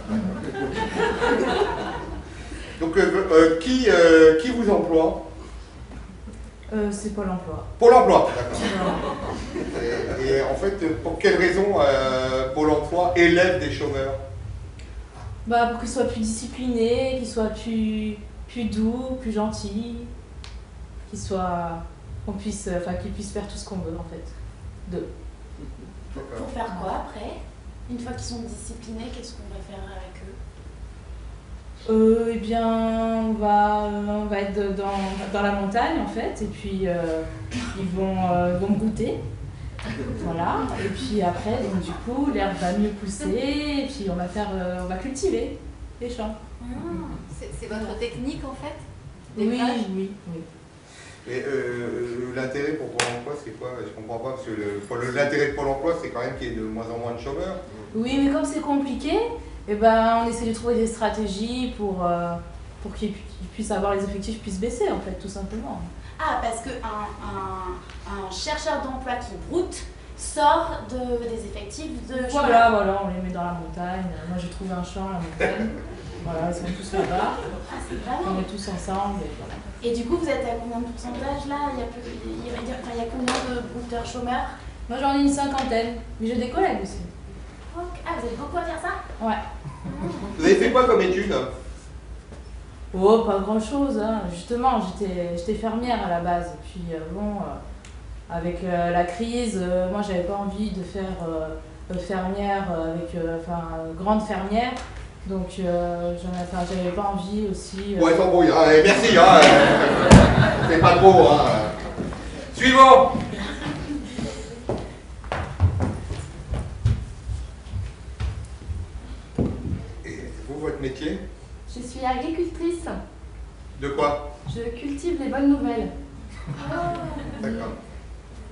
Donc, euh, euh, qui, euh, qui vous emploie? euh, C'est Pôle emploi. Pôle emploi, d'accord. Et, et en fait, pour quelle raison euh, Pôle emploi élève des chômeurs? Bah, pour qu'ils soient plus disciplinés, qu'ils soient plus, plus doux, plus gentils, qu'ils soient, qu'on puisse, enfin, qu'ils puissent faire tout ce qu'on veut en fait. D'eux. Pour faire quoi après? Une fois qu'ils sont disciplinés, qu'est-ce qu'on va faire avec eux? Euh, eh bien, on va, on va être dans, dans la montagne en fait, et puis euh, ils vont, euh, vont goûter, voilà. Et puis après, donc du coup, l'herbe va mieux pousser, et puis on va faire, euh, on va cultiver les champs. Ah, c'est votre technique en fait? Oui, oui, oui, oui. Et euh, l'intérêt pour Pôle emploi, c'est quoi? Je comprends pas, parce que l'intérêt de Pôle emploi, c'est quand même qu'il y ait de moins en moins de chômeurs. Oui, mais comme c'est compliqué, eh ben, on essaie de trouver des stratégies pour, euh, pour qu'ils puissent avoir les effectifs puissent baisser, en fait, tout simplement. Ah, parce qu'un un, un chercheur d'emploi qui broute sort de, des effectifs de Voilà, chômeurs. voilà, on les met dans la montagne. Moi, j'ai trouvé un champ à la montagne. Voilà, ils sont tous là-bas. Ah, c'est vraiment... On est tous ensemble, et voilà. Et du coup, vous êtes à combien de pourcentage là? Il y a, plus, il y a, enfin, il y a combien de brouteurs chômeurs? Moi, j'en ai une cinquantaine, mais j'ai des collègues aussi. Ah, vous êtes beaucoup à faire ça? Ouais. Vous avez fait quoi comme études? Oh, pas grand-chose, hein. Justement, j'étais fermière à la base. Puis euh, bon, euh, avec euh, la crise, euh, moi, j'avais pas envie de faire euh, fermière avec, euh, enfin, grande fermière. Donc, euh, j'avais pas envie aussi. Euh... Ouais, s'embrouille, hein. Merci, hein. C'est pas trop, hein. Suivant. Et vous, votre métier? Je suis agricultrice. De quoi? Je cultive les bonnes nouvelles. D'accord.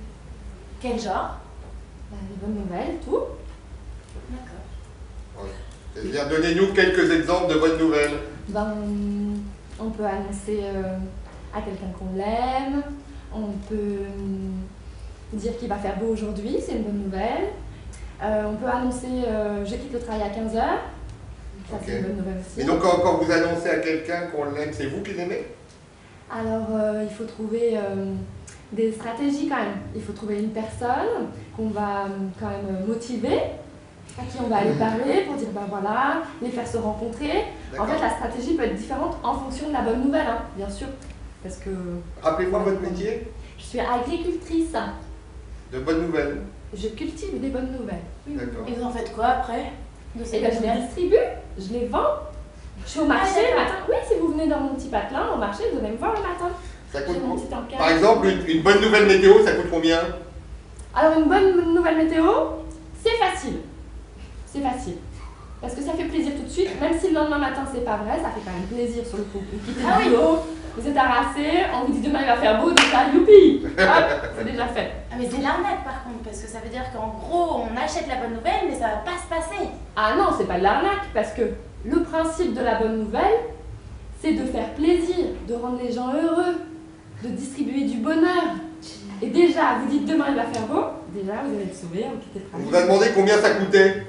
Quel genre? Bah, les bonnes nouvelles, tout. D'accord. Ouais. C'est-à-dire, donnez-nous quelques exemples de bonnes nouvelles. Ben, on peut annoncer euh, à quelqu'un qu'on l'aime, on peut euh, dire qu'il va faire beau aujourd'hui, c'est une bonne nouvelle. Euh, on peut annoncer euh, je quitte le travail à quinze heures, ça Ok. c'est une bonne nouvelle aussi. Et donc, quand, quand vous annoncez à quelqu'un qu'on l'aime, c'est vous qui l'aimez? Alors, euh, il faut trouver euh, des stratégies quand même. Il faut trouver une personne qu'on va euh, quand même motiver, à qui on va aller parler pour dire ben voilà, les faire se rencontrer. En fait, la stratégie peut être différente en fonction de la bonne nouvelle, hein, bien sûr. Parce que Rappelez-moi votre métier. je suis agricultrice, De bonnes nouvelles. je cultive des bonnes nouvelles. Oui, oui. D'accord. Et vous en faites quoi après de ces Et ben, je les distribue, je les vends. Je suis au marché le matin. Oui, si vous venez dans mon petit patelin au marché, vous allez me voir le matin. Ça coûte J'ai mon combien? petit encart. Par exemple, une, une bonne nouvelle météo, ça coûte combien? Alors, une bonne nouvelle météo, c'est facile. C'est facile. Parce que ça fait plaisir tout de suite, même si le lendemain matin c'est pas vrai, ça fait quand même plaisir sur le coup. Vous quittez Ah le oui. boulot, vous êtes harassé, on vous dit demain il va faire beau, déjà youpi. Hop, c'est déjà fait. Ah, mais c'est l'arnaque par contre, parce que ça veut dire qu'en gros, on achète la bonne nouvelle, mais ça va pas se passer. Ah non, c'est pas de l'arnaque, parce que le principe de la bonne nouvelle, c'est de faire plaisir, de rendre les gens heureux, de distribuer du bonheur. Et déjà, vous dites demain il va faire beau, déjà vous allez le sauver, vous quittez le On travail. vous a demandé combien ça coûtait.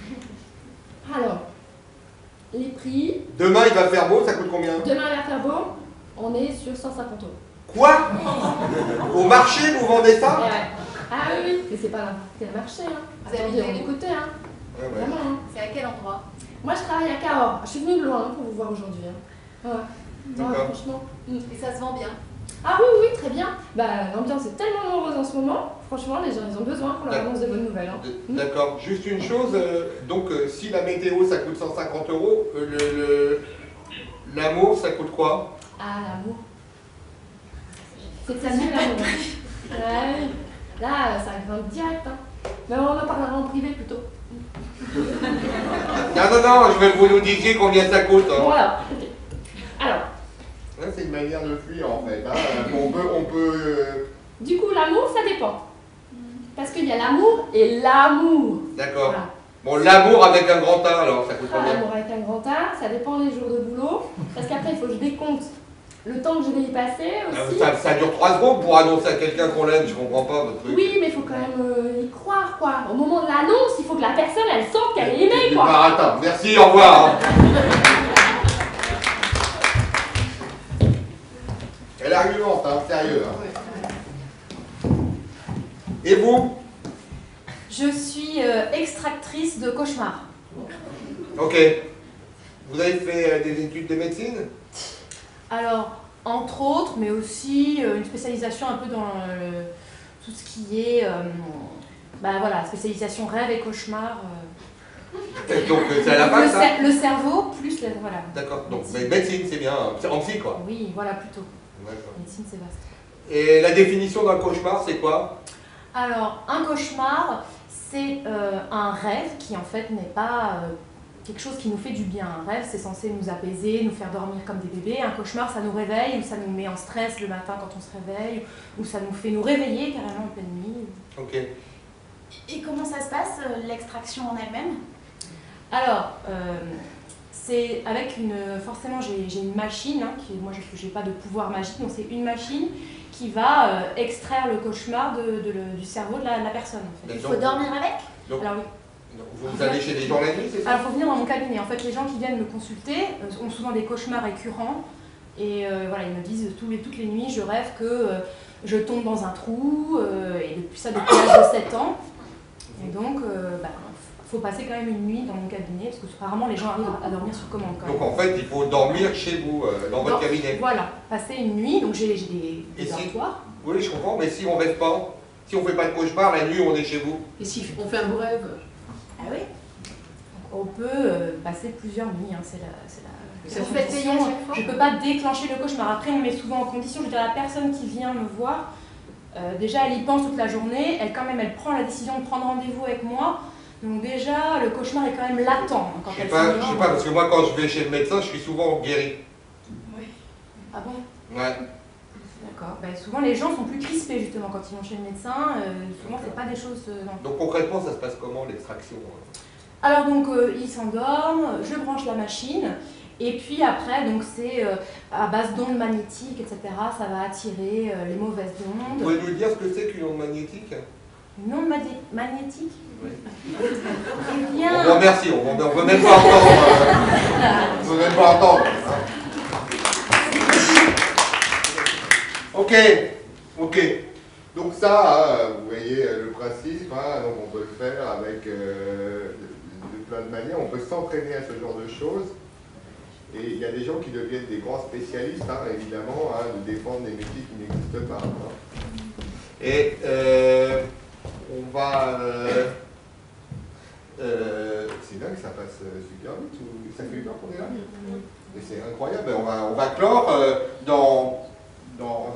Alors, les prix, Demain, il va faire beau, ça coûte combien? demain il va faire beau, on est sur cent cinquante euros. Quoi? Au marché, vous vendez Eh ça? ouais. Ah oui, oui, mais c'est pas n'importe quel marché. Hein. Vous avez Attendez, des- on est côté, hein. Ouais, ouais. Vraiment. Hein. C'est à quel endroit? Moi, je travaille à Cahors. Je suis venue de loin hein, pour vous voir aujourd'hui. Hein. Ouais. Ouais, D'accord. franchement. Mm. Et ça se vend bien. Ah oui, oui, très bien. Bah, l'ambiance est tellement heureuse en ce moment. Franchement, les gens, ils ont besoin qu'on leur D'accord. annonce de bonnes nouvelles. Hein. D- D'accord. Juste une chose, euh, donc euh, si la météo ça coûte cent cinquante euros, euh, le- le- l'amour ça coûte quoi? Ah, l'amour. C'est de s'amuser, l'amour. Ouais, oui. Là, ça grimpe direct. Hein. Mais on en parlera en privé plutôt. Non, non, non, je veux que vous nous disiez combien ça coûte. Hein. Voilà. Ok. Alors, Là, c'est une manière de fuir en fait. Hein. On peut, on peut. euh, du coup, l'amour, ça dépend. Parce qu'il y a l'amour et l'amour. D'accord. Voilà. Bon, l'amour avec un grand A alors, ça coûte Ah, combien? l'amour avec un grand A, ça dépend des jours de boulot. Parce qu'après, il faut que je décompte le temps que je vais y passer Ah, aussi. ça, ça dure trois secondes pour annoncer à quelqu'un qu'on l'aime, je comprends pas votre truc. Oui, mais il faut quand même euh, y croire, quoi. Au moment de l'annonce, il faut que la personne, elle sente qu'elle est aimée, Du quoi. baratin. Merci, au revoir. hein. Elle argumente, hein, sérieux. Hein. Et vous? Je suis euh, extractrice de cauchemars. Ok. Vous avez fait euh, des études de médecine? Alors, entre autres, mais aussi euh, une spécialisation un peu dans euh, tout ce qui est, euh, bah voilà, spécialisation rêve et cauchemar. euh. Donc euh, c'est à la Donc, fac le, ça? cer- le cerveau plus les, voilà. D'accord. Donc mais médecine c'est bien, hein. C'est en psy quoi. Oui, voilà plutôt. D'accord. Médecine, c'est vaste. Et la définition d'un cauchemar c'est quoi? Alors, un cauchemar, c'est euh, un rêve qui en fait n'est pas euh, quelque chose qui nous fait du bien. Un rêve, c'est censé nous apaiser, nous faire dormir comme des bébés. Un cauchemar, ça nous réveille ou ça nous met en stress le matin quand on se réveille, ou ça nous fait nous réveiller carrément en pleine nuit. Ok. Et comment ça se passe, euh, l'extraction en elle-même? Alors, euh, c'est avec une... Forcément, j'ai j'ai une machine, hein, qui, moi je n'ai pas de pouvoir magique, donc c'est une machine qui va euh, extraire le cauchemar de, de le- du cerveau de la, la personne. En fait. Il faut dormir avec? Donc, Alors oui. donc, vous allez chez des gens la nuit, c'est ça? Alors, il faut venir dans mon cabinet. En fait, les gens qui viennent me consulter euh, ont souvent des cauchemars récurrents. Et euh, voilà, ils me disent tous les, toutes les nuits, je rêve que euh, je tombe dans un trou, euh, et depuis ça depuis l'âge de sept ans. Et donc, euh, bah, faut passer quand même une nuit dans mon cabinet, parce que rarement les gens arrivent à dormir sur commande. Quand même. Donc en fait il faut dormir chez vous, euh, dans votre Donc, cabinet. Voilà, passer une nuit, donc j'ai j'ai des, des Et si- dortoirs. Oui je comprends, mais si on rêve pas, si on fait pas de cauchemar, la nuit on est chez vous. Et si on fait un beau rêve? Ah oui. Donc, on peut euh, passer plusieurs nuits, hein, c'est la... c'est la- Ça la vous fait condition. payer à chaque fois? Je ne peux pas déclencher le cauchemar. Après, on met souvent en condition, je veux dire, la personne qui vient me voir, euh, déjà, elle y pense toute la journée, elle, quand même, elle prend la décision de prendre rendez-vous avec moi. Donc déjà, le cauchemar est quand même latent. hein, quand Je sais elle pas, se je sais met. pas, parce que moi quand je vais chez le médecin, je suis souvent guéri. Ah bon? Ouais. D'accord. Ben, souvent, les gens sont plus crispés, justement, quand ils vont chez le médecin. Euh, souvent, c'est pas des choses... euh, non. Donc concrètement ça se passe comment l'extraction? euh Alors donc euh, il s'endorme, je branche la machine et puis après donc c'est euh, à base d'ondes magnétiques et cetera. Ça va attirer euh, les mauvaises Vous ondes. pouvez nous dire ce que c'est qu'une onde magnétique? Une onde magné- magnétique? Oui. Eh bien... On vous remercie, on ne veut même pas entendre. Euh, on veut même pas entendre. Hein. Ok, ok. Donc ça, hein, vous voyez le principe, hein, donc on peut le faire avec euh, de, de plein de manières, on peut s'entraîner à ce genre de choses. Et il y a des gens qui deviennent des grands spécialistes, hein, évidemment, hein, de défendre des métiers qui n'existent pas. Hein. Et euh, on va... Euh, euh, c'est dingue, ça passe super vite, ou ça fait une heure qu'on est là? Et c'est incroyable, on va, on va clore euh, dans... dans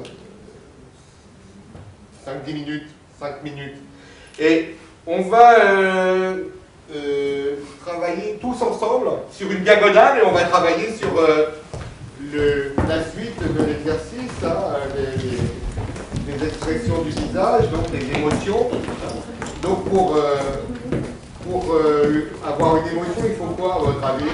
cinq dix minutes, cinq minutes. Et on va euh, euh, travailler tous ensemble sur une diagonale et on va travailler sur euh, le, la suite de l'exercice, hein, les, les, les expressions du visage, donc les émotions. Donc pour, euh, pour euh, avoir une émotion, il faut quoi à votre avis?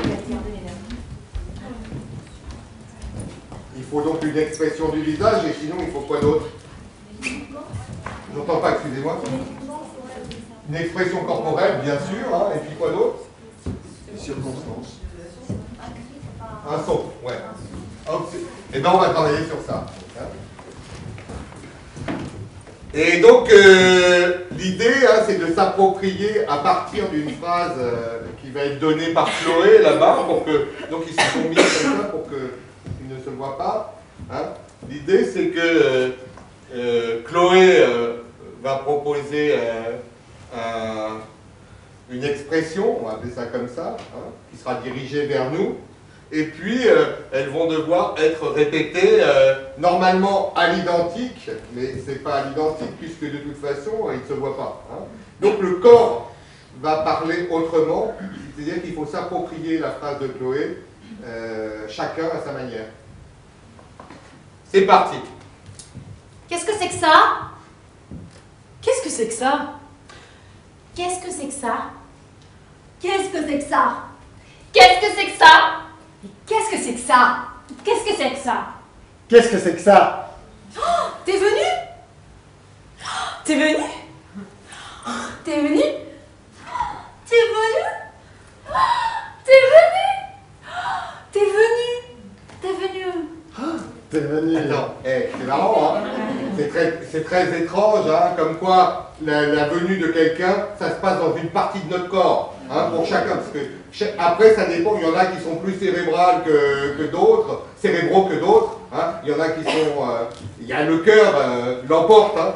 Il faut donc une expression du visage et sinon il faut quoi d'autre? J'entends pas, excusez-moi. Une expression corporelle, bien sûr, hein, et puis quoi d'autre? Une circonstance. Un son, ouais. Et bien on va travailler sur ça. Et donc, euh, l'idée, hein, c'est de s'approprier à partir d'une phrase euh, qui va être donnée par Chloé là-bas, pour que, donc ils se sont mis comme ça pour qu'ils ne se voient pas. Hein. L'idée, c'est que euh, euh, Chloé euh, va proposer euh, un, une expression, on va appeler ça comme ça, hein, qui sera dirigée vers nous. Et puis, euh, elles vont devoir être répétées euh, normalement à l'identique, mais ce n'est pas à l'identique puisque de toute façon, ils ne se voient pas. Hein. Donc le corps va parler autrement, c'est-à-dire qu'il faut s'approprier la phrase de Chloé, euh, chacun à sa manière. C'est parti. Qu'est-ce que c'est que ça? Qu'est-ce que c'est que ça? Qu'est-ce que c'est que ça? Qu'est-ce que c'est que ça? Qu'est-ce que c'est que ça? Qu'est-ce que c'est que ça? Qu'est-ce que c'est que ça? Qu'est-ce que c'est que ça? Oh, t'es venu? T'es venu? T'es venu? T'es venu? T'es venu? T'es venu? T'es venu? T'es venu. Attends, hey, c'est marrant, hein? C'est très, c'est très étrange, hein? Comme quoi la, la venue de quelqu'un, ça se passe dans une partie de notre corps, hein, pour chacun. Parce que après, ça dépend, il y en a qui sont plus cérébrales que, que d'autres, cérébraux que d'autres, hein? Il y en a qui sont... Euh, il y a le cœur euh, l'emporte, hein?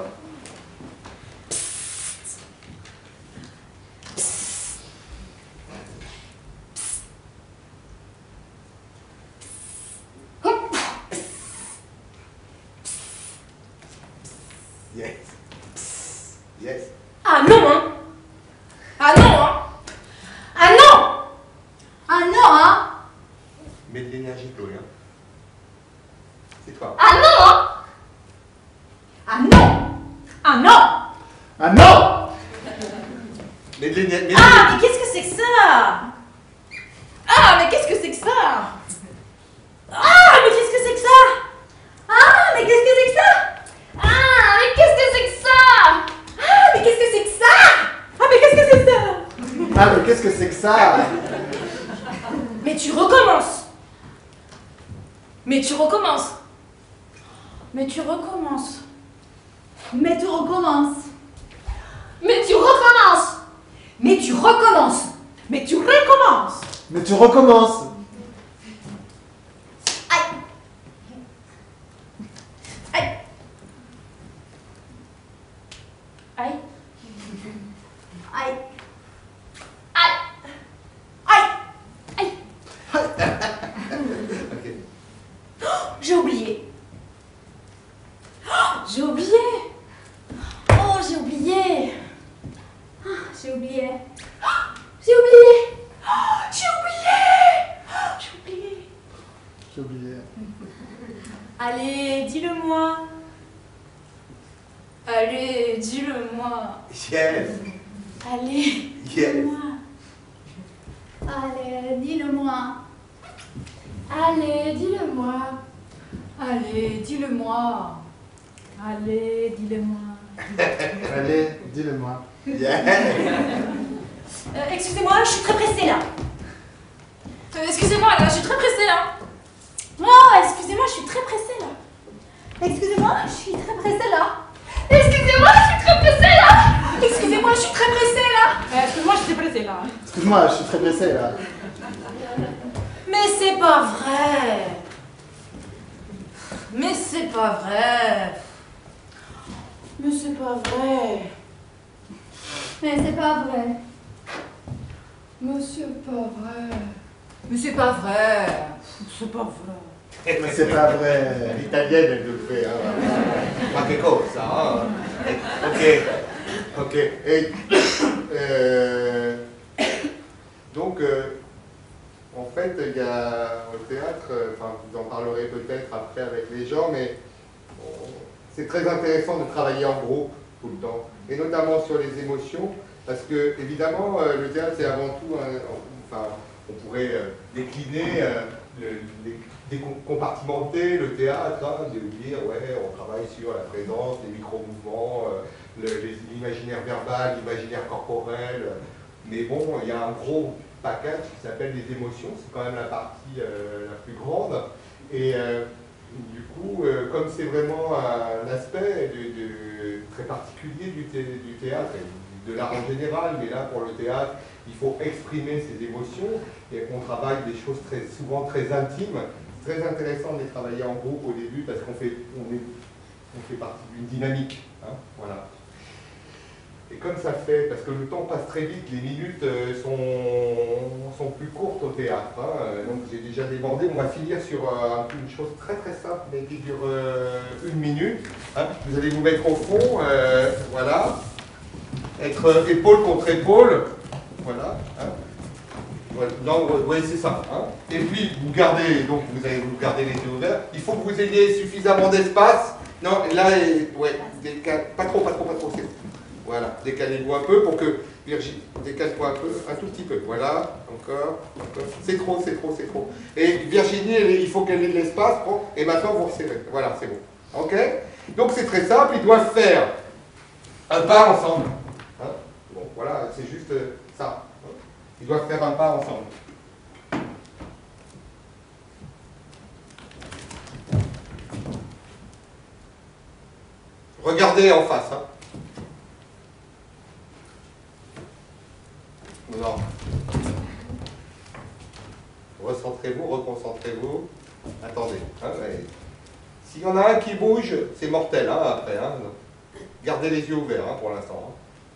Yes. Yes. Ah non, hein? Ah non, hein? Ah non! Ah non, hein? Mets de l'énergie, Chloé, hein? C'est toi. Ah non, hein? Ah non! Ah non! Ah non! Mets de l'énergie. Ah, mais qu'est-ce que c'est que ça? Ah, mais qu'est-ce que c'est que ça? Ah, mais qu'est-ce que c'est que ça? Ah, mais qu'est-ce que c'est que ça? Ah, mais qu'est-ce que c'est que ça? Ah, mais qu'est-ce que c'est que ça? Ah, mais qu'est-ce que c'est que ça? Ah, mais qu'est-ce que c'est que ça? Mais tu recommences. Mais tu recommences. Mais tu recommences. Mais tu recommences. Mais tu recommences. Mais tu recommences. Mais tu recommences. Mais tu recommences. Aïe. Aïe. Aïe. Aïe. Aïe. Aïe. Ok. J'ai oublié. Oh, j'ai oublié. Oh, j'ai oublié. Ah, j'ai oublié. J'ai oublié. Oh, j'ai oublié. Oh, j'ai oublié. J'ai oublié. Allez, dis-le-moi. Allez, dis-le-moi. Yes. Allez, Yes. dis-le-moi. Allez, dis-le-moi. Allez, dis-le-moi. Allez, dis-le-moi. Allez, dis-le-moi. Allez, dis-le-moi. Yeah. Euh, excusez-moi, je suis très pressée là. Euh, excusez-moi, là, je suis très pressée là. Oh, excusez-moi, je suis très pressée là. Excusez-moi, je suis très pressée là. Excusez-moi, je suis très pressée là. Excusez-moi, je suis très pressée là. Euh, excusez-moi, je suis très pressée là. Excuse-moi, je suis très pressé là. Mais c'est pas vrai. Mais c'est pas vrai. Mais c'est pas vrai. Mais c'est pas vrai. Monsieur, pas vrai. Mais c'est pas vrai. C'est pas vrai. Mais c'est pas vrai. L'italienne, elle le fait. Hein. Ma che cosa, hein. Ok. Ok. Et, euh, donc, euh, en fait, il y a au théâtre, enfin, vous en parlerez peut-être après avec les gens, mais bon, c'est très intéressant de travailler en groupe tout le temps, et notamment sur les émotions, parce que, évidemment, euh, le théâtre, c'est avant tout, un, enfin, on pourrait euh, décliner, euh, le, les, décompartimenter le théâtre, hein, de dire, ouais, on travaille sur la présence, les micro-mouvements, euh, l'imaginaire verbal, l'imaginaire corporel, mais bon, il y a un gros package qui s'appelle les émotions, c'est quand même la partie euh, la plus grande, et euh, du coup, euh, comme c'est vraiment un aspect de, de, très particulier du, thé, du théâtre, et de l'art en général, mais là pour le théâtre, il faut exprimer ses émotions, et on travaille des choses très, souvent très intimes. C'est très intéressant de les travailler en groupe au début, parce qu'on fait, on est, on fait partie d'une dynamique, hein, voilà. Et comme ça fait, parce que le temps passe très vite, les minutes sont, sont plus courtes au théâtre, hein, donc j'ai déjà débordé, on va finir sur euh, une chose très très simple, mais qui dure euh, une minute. Hein. Vous allez vous mettre au fond, euh, voilà, être épaule contre épaule, voilà. Hein. Voilà. Non, oui, c'est ça. Hein. Et puis, vous gardez, donc vous allez vous garder les yeux ouverts, il faut que vous ayez suffisamment d'espace. Non, là, ouais, pas trop, pas trop, pas trop, c'est bon. Voilà, décalez-vous un peu pour que Virginie, décale-toi un peu, un tout petit peu. Voilà, encore, encore. C'est trop, c'est trop, c'est trop. Et Virginie, il faut qu'elle ait de l'espace. Bon, et maintenant, vous resserrez. Voilà, c'est bon. Ok? Donc, c'est très simple. Ils doivent faire un pas ensemble. Hein? Bon, voilà, c'est juste ça. Ils doivent faire un pas ensemble. Regardez en face. Hein? Non. Recentrez-vous, reconcentrez-vous. Attendez. Hein, s'il y en a un qui bouge, c'est mortel hein, après. Hein. Gardez les yeux ouverts hein, pour l'instant. Hein.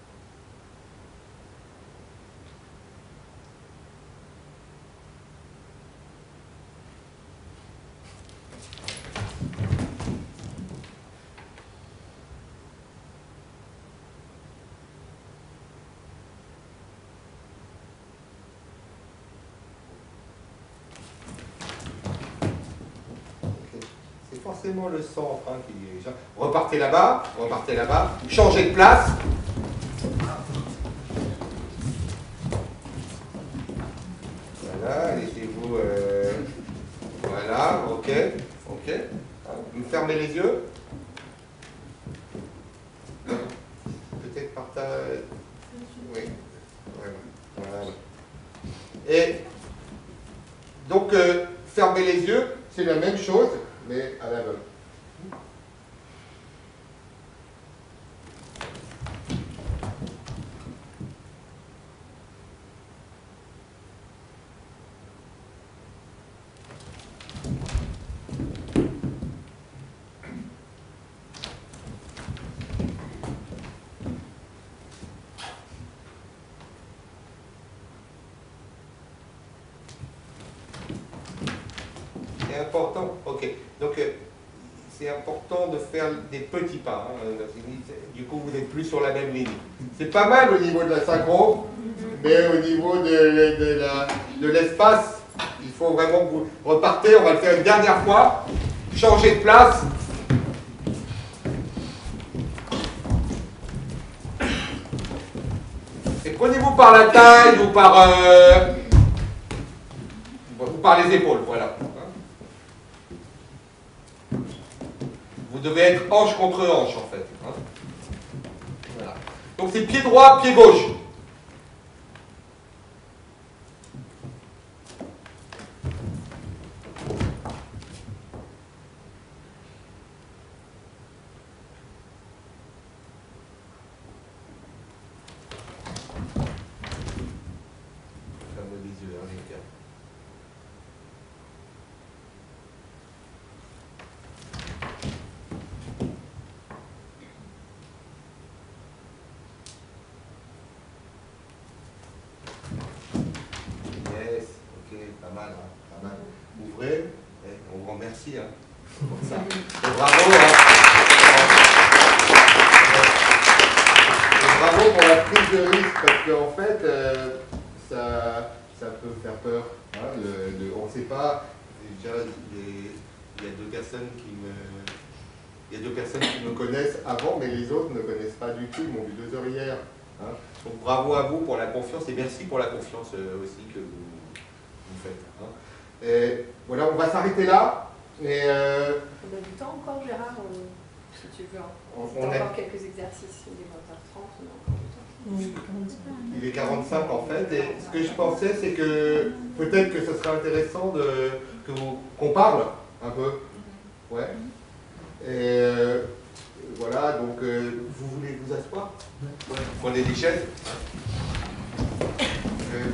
Forcément le centre hein, qui est... Repartez là-bas, repartez là-bas, changez de place. Voilà, laissez-vous... Euh... Voilà, ok, ok. Vous fermez les yeux. Peut-être par ta... Oui, voilà. Voilà. Et donc, euh, fermez les yeux, c'est la même chose. Mais à l'aveugle. C'est important, ok. Donc, euh, c'est important de faire des petits pas. Hein. Du coup, vous n'êtes plus sur la même ligne. C'est pas mal au niveau de la synchro, mais au niveau de l'espace, il faut vraiment que vous repartez. On va le faire une dernière fois. Changez de place. Et prenez-vous par la taille ou par... Euh, par les épaules, voilà. Vous devez être hanche contre hanche, en fait. Hein. Voilà. Donc c'est pied droit, pied gauche. Fermez les yeux, hein, les gars. Yes, ok, pas mal, hein, pas mal. Ouvrez, et on vous remercie hein, pour ça. Et bravo, hein. Et bravo pour la prise de risque, parce qu'en fait, euh, ça, ça peut faire peur. Hein, le, le, on ne sait pas, déjà, il y a deux personnes qui me... Il y a deux personnes qui me connaissent avant, mais les autres ne connaissent pas du tout, ils m'ont vu deux heures hier. Hein. Donc bravo à vous pour la confiance et merci pour la confiance euh, aussi que vous, vous faites. Hein. Et voilà, on va s'arrêter là. Et, euh, on a du temps encore, Gérard, on, si tu veux. On, on on a est... encore quelques exercices, il est vingt heures trente, on a encore du temps. Il est quarante-cinq en fait, et ce que je pensais c'est que peut-être que ce serait intéressant de, que vous, qu'on parle un peu. Ouais. Et euh, voilà, donc euh, vous voulez vous asseoir? Ouais. Prenez des chaises. Euh,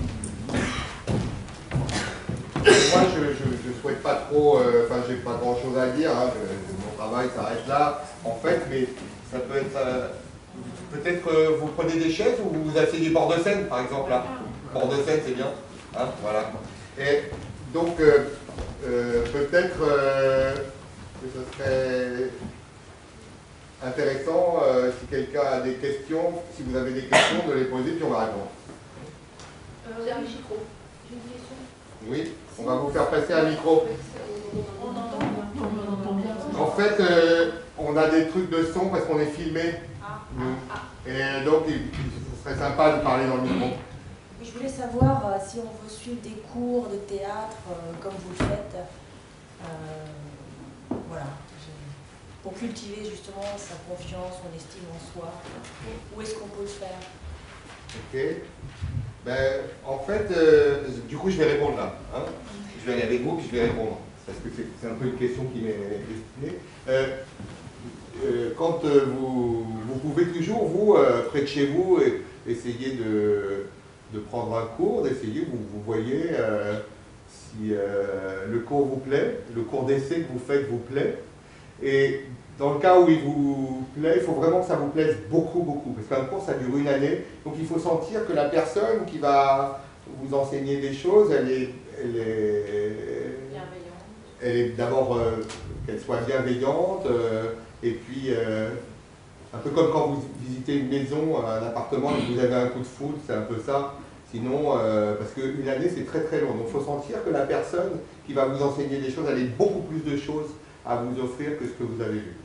moi je, je, je souhaite pas trop, enfin euh, j'ai pas grand chose à dire, hein, je, mon travail s'arrête là en fait, mais ça peut être, euh, peut-être euh, vous prenez des chaises ou vous vous asseyez bord de scène par exemple là. Bord de scène c'est bien, hein, voilà. Et donc euh, euh, peut-être euh, que ce serait intéressant, euh, si quelqu'un a des questions, si vous avez des questions, de les poser puis on va répondre. Euh, J'ai un micro. J'ai une question. Oui, on va vous faire passer un micro. On entend bien. On entend bien. En fait, euh, on a des trucs de son parce qu'on est filmé. Ah, nous. ah, ah. Et donc, il, ce serait sympa de parler dans le micro. Je voulais savoir euh, si on veut suivre des cours de théâtre euh, comme vous le faites. Euh, voilà. Pour cultiver justement sa confiance, son estime en soi. Où est-ce qu'on peut le faire? Ok. Ben, en fait, euh, du coup, je vais répondre là. Hein. Je vais aller avec vous, puis je vais répondre. Parce que c'est un peu une question qui m'est destinée. Euh, euh, quand euh, vous, vous pouvez toujours, vous, euh, près de chez vous, et, essayer de, de prendre un cours, d'essayer, vous, vous voyez euh, si euh, le cours vous plaît, le cours d'essai que vous faites vous plaît. Et dans le cas où il vous plaît, il faut vraiment que ça vous plaise beaucoup, beaucoup. Parce qu'un cours, ça dure une année. Donc il faut sentir que la personne qui va vous enseigner des choses, elle est, elle est, elle est d'abord euh, qu'elle soit bienveillante. Euh, et puis, euh, un peu comme quand vous visitez une maison, un appartement, et que vous avez un coup de foudre, c'est un peu ça. Sinon, euh, parce qu'une année, c'est très très long. Donc il faut sentir que la personne qui va vous enseigner des choses, elle a beaucoup plus de choses à vous offrir que ce que vous avez vu.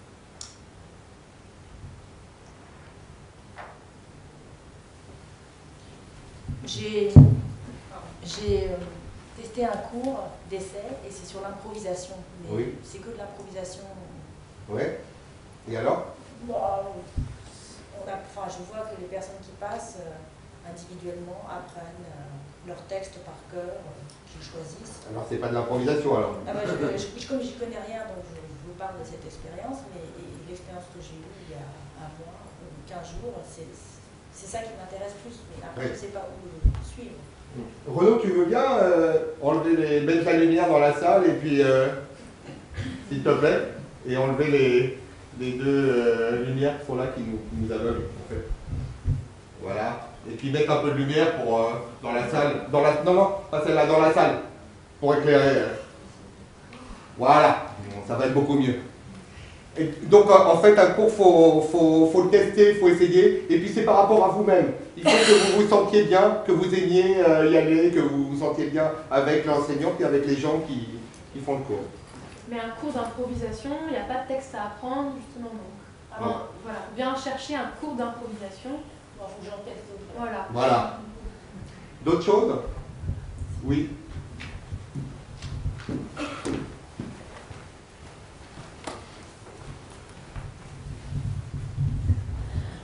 J'ai euh, testé un cours d'essai et c'est sur l'improvisation. Oui. C'est que de l'improvisation. Ouais. Et alors? Bon, on a, enfin, je vois que les personnes qui passent euh, individuellement apprennent euh, leur texte par cœur, euh, qu'ils choisissent. Alors c'est pas de l'improvisation alors? Ah bah, je, je, je, comme j'y connais rien, donc je, je vous parle de cette expérience, mais l'expérience que j'ai eue il y a un mois, quinze jours, c'est ça qui m'intéresse plus, mais après ouais. Je ne sais pas où suivre. Renaud, tu veux bien euh, enlever les, mettre la lumière dans la salle et puis, euh, s'il te plaît, et enlever les, les deux euh, lumières qui sont là qui nous, qui nous aveuglent en fait. Voilà. Et puis mettre un peu de lumière pour euh, dans la salle, dans la, non non, pas celle-là, dans la salle, pour éclairer. Euh. Voilà. Bon, ça va être beaucoup mieux. Et donc en fait un cours, il faut, faut, faut le tester, il faut essayer, et puis c'est par rapport à vous-même. Il faut que vous vous sentiez bien, que vous aimiez euh, y aller, que vous vous sentiez bien avec l'enseignant et avec les gens qui, qui font le cours. Mais un cours d'improvisation, il n'y a pas de texte à apprendre justement. Donc. Alors ouais. Voilà, viens chercher un cours d'improvisation. Bon, j'en teste. Voilà. Voilà. D'autres choses? Oui.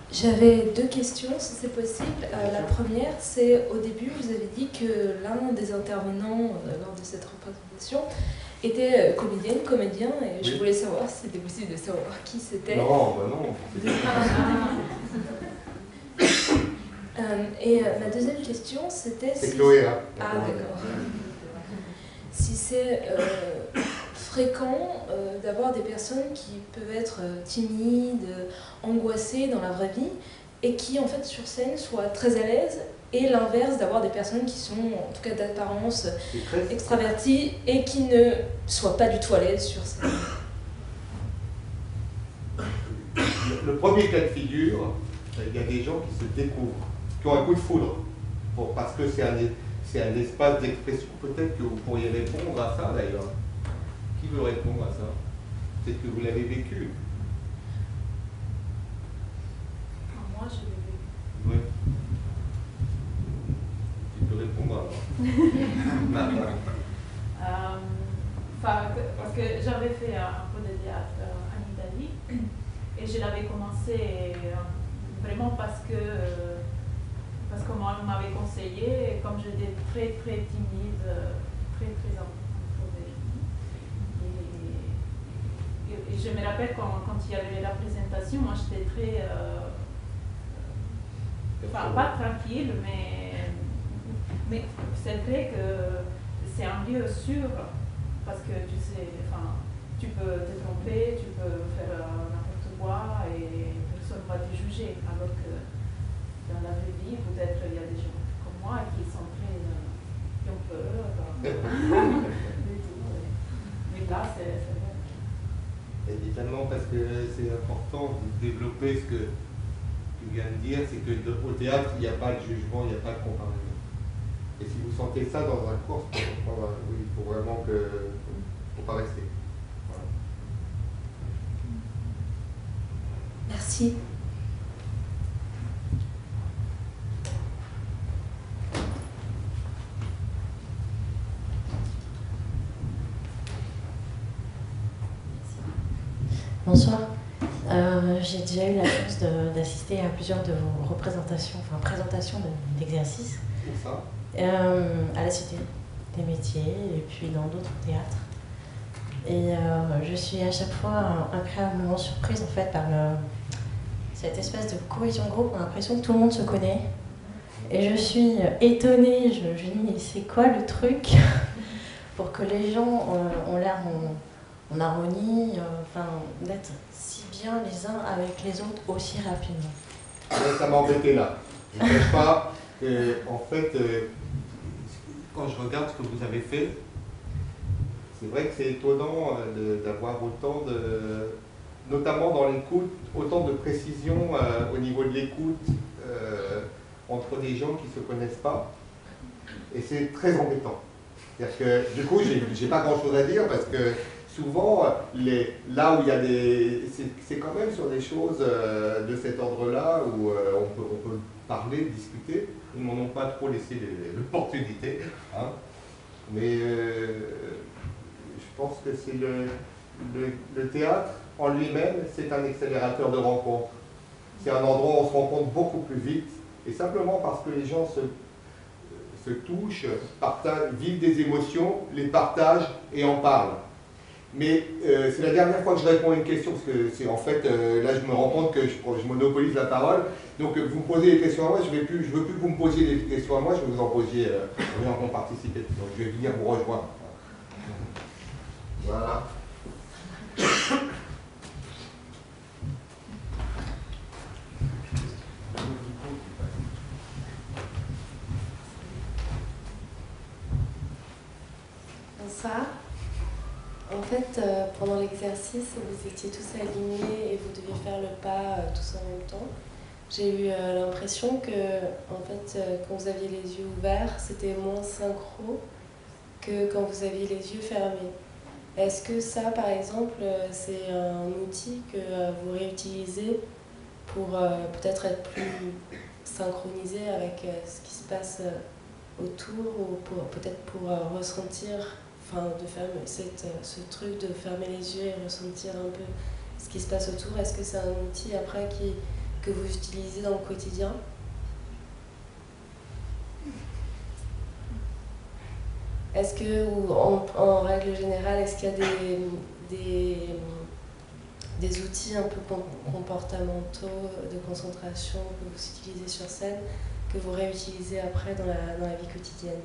J'avais deux questions, si c'est possible. Euh, la première, c'est au début, vous avez dit que l'un des intervenants euh, lors de cette représentation était euh, comédienne, comédien, et Oui. je voulais savoir si c'était possible de savoir qui c'était. Non, bah non. Euh, et euh, ma deuxième question, c'était C'est si... Chloé, hein. Ah, d'accord. Si c'est euh, fréquent euh, d'avoir des personnes qui peuvent être euh, timides, euh, angoissées dans la vraie vie, et qui, en fait, sur scène, soient très à l'aise, et l'inverse, d'avoir des personnes qui sont, en tout cas d'apparence, extraverties, et qui ne soient pas du tout à l'aise sur scène. Le premier cas de figure, il y a des gens qui se découvrent, qui ont un coup de foudre, pour, parce que c'est un, c'est un espace d'expression. Peut-être que vous pourriez répondre à ça d'ailleurs. Qui veut répondre à ça? Peut-être que vous l'avez vécu. Moi, je l'ai vécu. Oui. Tu peux répondre alors. Euh, enfin, que- parce que j'avais fait un peu de théâtre euh, en Italie et je l'avais commencé euh, vraiment parce que euh, parce que moi on m'avait conseillé, et comme j'étais très très timide, euh, très très introvertie. Et, et, et je me rappelle quand, quand il y avait la présentation, moi j'étais très euh, enfin pas tranquille, mais mais c'est vrai que c'est un lieu sûr, parce que tu sais, enfin, tu peux te tromper, tu peux faire euh, n'importe quoi et personne ne va te juger. Alors que dans la vraie vie, peut-être il y a des gens comme moi qui sont très. Euh, qui ont peur. Enfin, du tout, ouais. Mais là, c'est c'est vrai. Évidemment, parce que c'est important de développer ce que tu viens de dire, c'est qu'au théâtre, il n'y a pas de jugement, il n'y a pas de comparaison. Et si vous sentez ça dans un cours, oui, il faut vraiment que. Il ne faut pas rester. Voilà. Merci. Bonsoir. Euh, j'ai déjà eu la chance de- d'assister à plusieurs de vos représentations, enfin présentations de- d'exercices. Où ça? Euh, à la Cité des métiers et puis dans d'autres théâtres. Et euh, je suis à chaque fois incroyablement surprise en fait par le, cette espèce de cohésion de groupe. On a l'impression que tout le monde se connaît. Et je suis étonnée, je, je dis mais c'est quoi le truc pour que les gens ont, ont l'air en, en harmonie, euh, enfin d'être si bien les uns avec les autres aussi rapidement. Ouais, ça m'a embêté là. Je ne cache pas que, en fait, euh, quand je regarde ce que vous avez fait, c'est vrai que c'est étonnant euh, de- d'avoir autant de, notamment dans l'écoute, autant de précision euh, au niveau de l'écoute euh, entre des gens qui ne se connaissent pas. Et c'est très embêtant. C'est-à-dire que du coup, j'ai j'ai pas grand-chose à dire parce que souvent, les, là où il y a des... C'est c'est quand même sur des choses euh, de cet ordre-là où euh, on, peut, on peut parler, discuter. Ils ne m'en ont pas trop laissé les- l'opportunité. Hein. Mais euh, je pense que c'est le, le, le théâtre en lui-même, c'est un accélérateur de rencontres. C'est un endroit où on se rencontre beaucoup plus vite. Et simplement parce que les gens se, se touchent, partagent, vivent des émotions, les partagent et en parlent. Mais euh, c'est la dernière fois que je réponds à une question, parce que c'est en fait, euh, là je me rends compte que je, je monopolise la parole. Donc euh, vous me posez des questions à moi, je ne veux, je veux plus que vous me posiez des questions à moi, je vais vous en poser, euh, je vais en participer. Donc je vais venir vous rejoindre. Voilà. Bonsoir. En fait, euh, pendant l'exercice, vous étiez tous alignés et vous deviez faire le pas euh, tous en même temps. J'ai eu euh, l'impression que, en fait, euh, quand vous aviez les yeux ouverts, c'était moins synchro que quand vous aviez les yeux fermés. Est-ce que ça, par exemple, euh, c'est un outil que euh, vous réutilisez pour euh, peut-être être plus synchronisé avec euh, ce qui se passe euh, autour, ou pour- peut-être pour euh, ressentir, enfin, de faire cette, euh, ce truc de fermer les yeux et ressentir un peu ce qui se passe autour? Est-ce que c'est un outil après qui que vous utilisez dans le quotidien? Est-ce que, ou en, en règle générale, est-ce qu'il y a des, des, des outils un peu comportementaux de concentration que vous utilisez sur scène, que vous réutilisez après dans la, dans la vie quotidienne?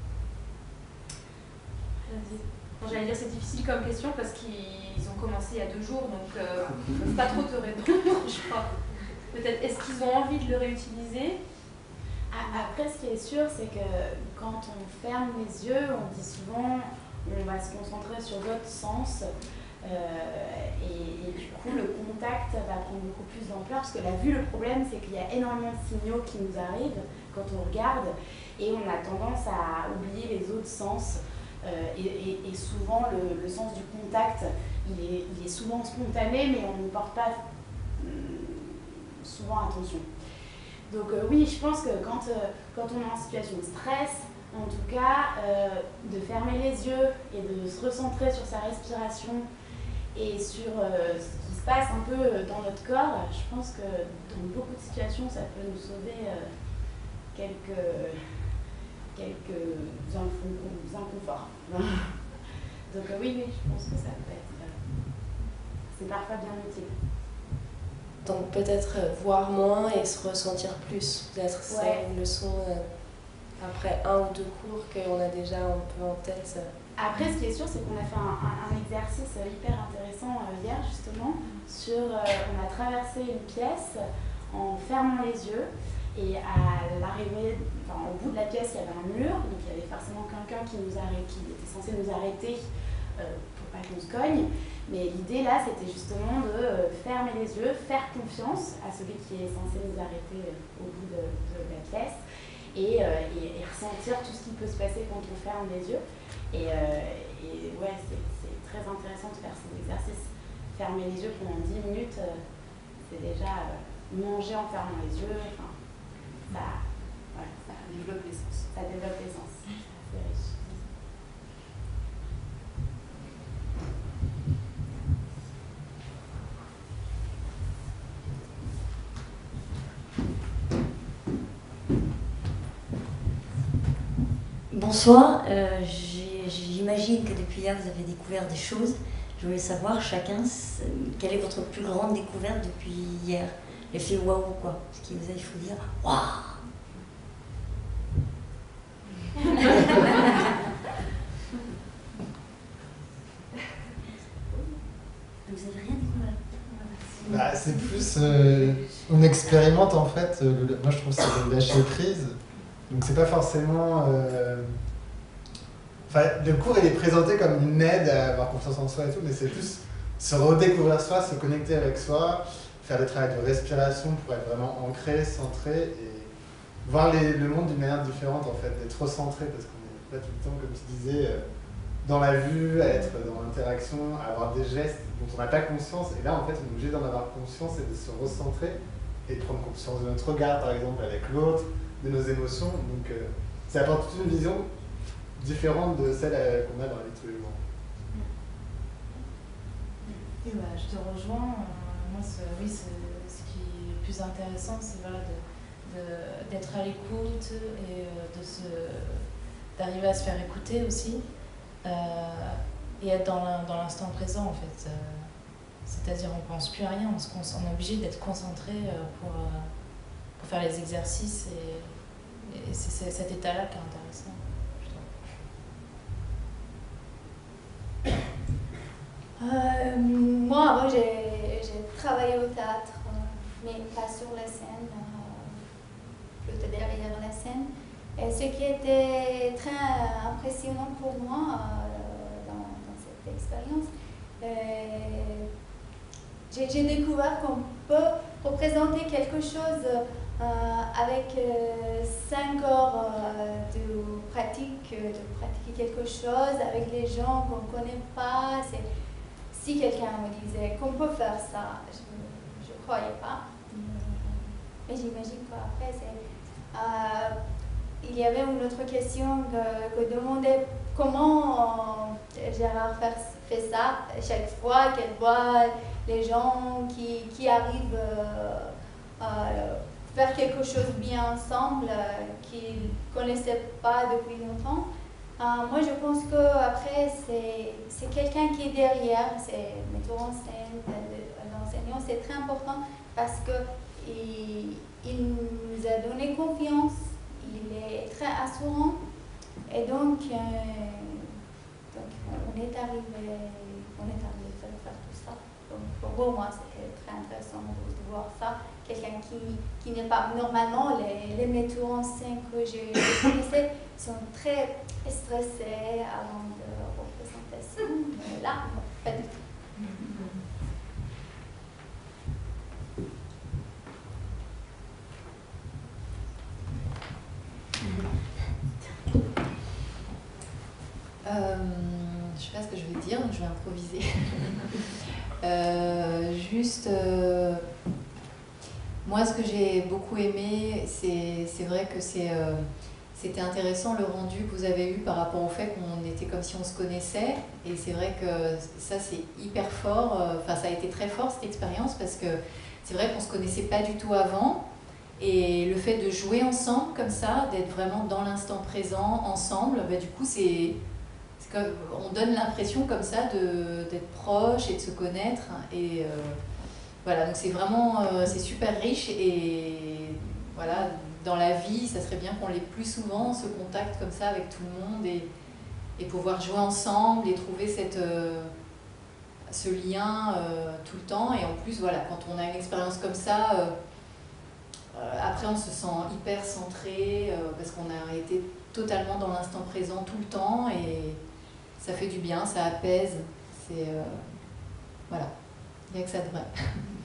Bon, j'allais dire c'est difficile comme question parce qu'ils ont commencé il y a deux jours, donc euh, je ne peux pas trop te répondre, je crois. Peut-être, est-ce qu'ils ont envie de le réutiliser? Après, ce qui est sûr, c'est que quand on ferme les yeux, on dit souvent on va se concentrer sur d'autres sens. Euh, et, et du coup, le contact va prendre beaucoup plus d'ampleur parce que la vue, le problème, c'est qu'il y a énormément de signaux qui nous arrivent quand on regarde et on a tendance à oublier les autres sens. Euh, et, et, et souvent, le, le sens du contact, il est, il est souvent spontané, mais on ne porte pas euh, souvent attention. Donc euh, oui, je pense que quand, euh, quand on est en situation de stress, en tout cas, euh, de fermer les yeux et de se recentrer sur sa respiration et sur euh, ce qui se passe un peu dans notre corps, je pense que dans beaucoup de situations, ça peut nous sauver euh, quelques, quelques inconforts. Donc euh, oui, oui, je pense que ça peut être... Euh, c'est parfois bien utile. Donc peut-être voir moins et se ressentir plus. Peut-être ouais. C'est une leçon euh, après un ou deux cours qu'on a déjà un peu en tête. Après, ce qui est sûr, c'est qu'on a fait un, un, un exercice hyper intéressant euh, hier, justement, sur... Euh, on a traversé une pièce en fermant les yeux et à l'arrivée, enfin, au bout de la pièce, il y avait un mur, donc il y avait forcément quelqu'un qui nous arrêtait, qui était censé nous arrêter euh, pour pas qu'on se cogne. Mais l'idée là, c'était justement de fermer les yeux, faire confiance à celui qui est censé nous arrêter au bout de, de la pièce et, euh, et, et ressentir tout ce qui peut se passer quand on ferme les yeux. Et, euh, et ouais, c'est très intéressant de faire ces exercices. Fermer les yeux pendant dix minutes, euh, c'est déjà euh, manger en fermant les yeux. Enfin, ça, ouais, ça développe les sens. Ça développe les sens. C'est riche. Bonsoir, euh, j'imagine que depuis hier vous avez découvert des choses. Je voulais savoir chacun quelle est votre plus grande découverte depuis hier. L'effet waouh quoi. Ce qui vous a, il faut dire waouh. Vous avez rien découvert? Bah, c'est plus, euh, on expérimente en fait, euh, le, moi je trouve que c'est le lâcher prise, donc c'est pas forcément, euh, enfin le cours il est présenté comme une aide à avoir confiance en soi et tout, mais c'est plus se redécouvrir soi, se connecter avec soi, faire des travaux de respiration pour être vraiment ancré, centré et voir les, le monde d'une manière différente en fait, d'être recentré parce qu'on est là tout le temps comme tu disais, euh, dans la vue, à être dans l'interaction, à avoir des gestes dont on n'a pas conscience. Et là, en fait, on est obligé d'en avoir conscience et de se recentrer et de prendre conscience de notre regard, par exemple, avec l'autre, de nos émotions. Donc, euh, ça apporte toute une vision différente de celle euh, qu'on a dans la vie de tous les jours. Et bah, je te rejoins. Euh, moi, oui, ce qui est le plus intéressant, c'est voilà, d'être à l'écoute et euh, de se d'arriver à se faire écouter aussi. Euh, et être dans l'instant présent en fait. Euh, C'est-à-dire on pense plus à rien, on, se on est obligé d'être concentré euh, pour, euh, pour faire les exercices et, et c'est cet état-là qui est intéressant. Euh, moi, avant, j'ai travaillé au théâtre, euh, mais pas sur la scène, euh, plutôt derrière la scène. Et ce qui était très impressionnant pour moi euh, dans, dans cette expérience, euh, j'ai découvert qu'on peut représenter quelque chose euh, avec euh, cinq heures euh, de pratique, de pratiquer quelque chose avec les gens qu'on ne connaît pas. Si quelqu'un me disait qu'on peut faire ça, je ne croyais pas. Mais j'imagine qu'après, c'est... Euh, il y avait une autre question que, que demandait comment euh, Gérard fait, fait ça chaque fois qu'elle voit les gens qui, qui arrivent euh, euh, faire quelque chose bien ensemble euh, qu'ils ne connaissaient pas depuis longtemps. Euh, moi, je pense qu'après, c'est quelqu'un qui est derrière, c'est metteur en scène, l'enseignant, c'est très important parce qu'il il nous a donné confiance, il est très assurant et donc, euh, donc on est arrivé, on est arrivé à faire, faire tout ça. Donc pour moi, c'est très intéressant de, de voir ça. Quelqu'un qui, qui n'est pas... Normalement, les, les metteurs en scène que je, je connaissais sont très stressés avant de représenter ça. Mais là, non, pas du tout. Euh, je ne sais pas ce que je vais dire, donc je vais improviser. euh, juste, euh, moi, ce que j'ai beaucoup aimé, c'est vrai que c'est, euh, c'était intéressant le rendu que vous avez eu par rapport au fait qu'on était comme si on se connaissait. Et c'est vrai que ça, c'est hyper fort. Enfin, ça a été très fort cette expérience parce que c'est vrai qu'on ne se connaissait pas du tout avant. Et le fait de jouer ensemble comme ça, d'être vraiment dans l'instant présent, ensemble, bah, du coup, c'est... On donne l'impression comme ça d'être proche et de se connaître. Et euh, voilà, donc c'est vraiment euh, c'est super riche. Et voilà, dans la vie, ça serait bien qu'on l'ait plus souvent, ce contact comme ça avec tout le monde et, et pouvoir jouer ensemble et trouver cette, euh, ce lien euh, tout le temps. Et en plus, voilà, quand on a une expérience comme ça, euh, euh, après on se sent hyper centré euh, parce qu'on a été totalement dans l'instant présent tout le temps. Et ça fait du bien, ça apaise, c'est... Euh, voilà, il n'y a que ça de vrai.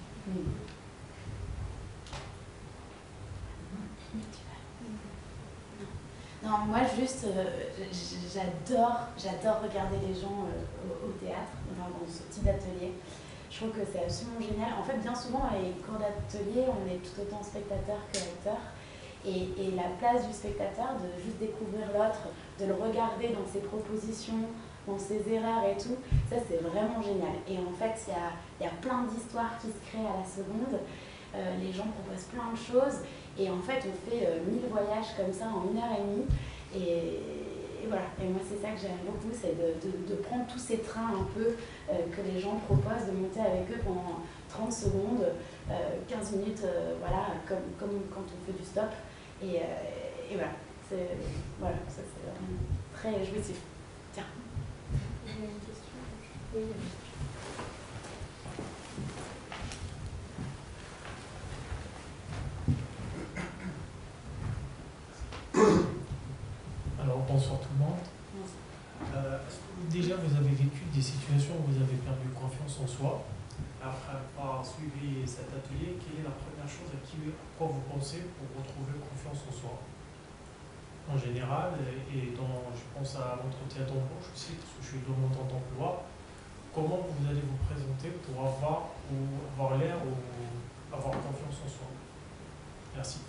Non, moi juste, euh, j'adore, j'adore regarder les gens euh, au, au théâtre, enfin, dans ce type d'atelier. Je trouve que c'est absolument génial. En fait, bien souvent, à les cours d'atelier, on est tout autant spectateur que acteur. Et, et la place du spectateur, de juste découvrir l'autre, de le regarder dans ses propositions, dans ses erreurs et tout, ça c'est vraiment génial. Et en fait, il y a, y a plein d'histoires qui se créent à la seconde, euh, les gens proposent plein de choses, et en fait on fait euh, mille voyages comme ça en une heure et demie, et, et voilà. Et moi c'est ça que j'aime beaucoup, c'est de, de, de prendre tous ces trains un peu euh, que les gens proposent, de monter avec eux pendant trente secondes, euh, quinze minutes, euh, voilà, comme, comme quand on fait du stop, et, euh, et voilà, c'est voilà, ça c'est vraiment très jouissif. Tiens. J'ai une question. Oui. Alors bonsoir tout le monde. Euh, déjà vous avez vécu des situations où vous avez perdu confiance en soi. Après avoir suivi cet atelier, quelle est la première chose à, qui, à quoi vous pensez pour retrouver confiance en soi? En général, et dans, je pense à l'entretien d'embauche aussi, parce que je suis demandeur d'emploi, comment vous allez vous présenter pour avoir, ou avoir l'air ou avoir confiance en soi? Merci.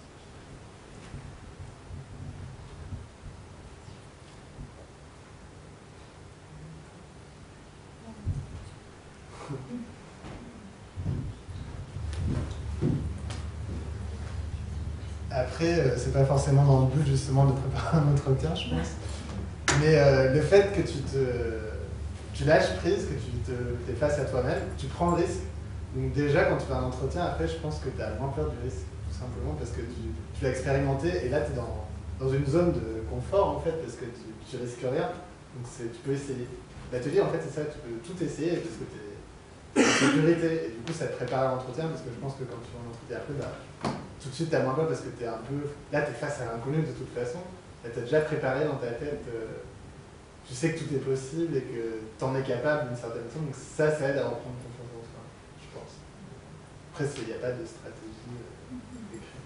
Après, euh, c'est pas forcément dans le but justement de préparer un entretien, je pense. Mais euh, le fait que tu te tu lâches prise, que tu te t'es face à toi-même, tu prends le risque. Donc déjà, quand tu fais un entretien, après, je pense que tu as moins peur du risque, tout simplement parce que tu, tu l'as expérimenté et là, tu es dans, dans une zone de confort en fait, parce que tu, tu risques rien. Donc tu peux essayer. L'atelier, en fait, c'est ça, tu peux tout essayer parce que tu es en sécurité. Et du coup, ça te prépare à l'entretien parce que je pense que quand tu fais un entretien après, bah, tout de suite, tu as moins peur parce que tu es un peu... Là, tu es face à l'inconnu de toute façon. Tu as déjà préparé dans ta tête, euh, tu sais que tout est possible et que tu en es capable d'une certaine façon. Donc ça, ça aide à reprendre confiance en soi, je pense. Après, il n'y a pas de stratégie euh, écrite.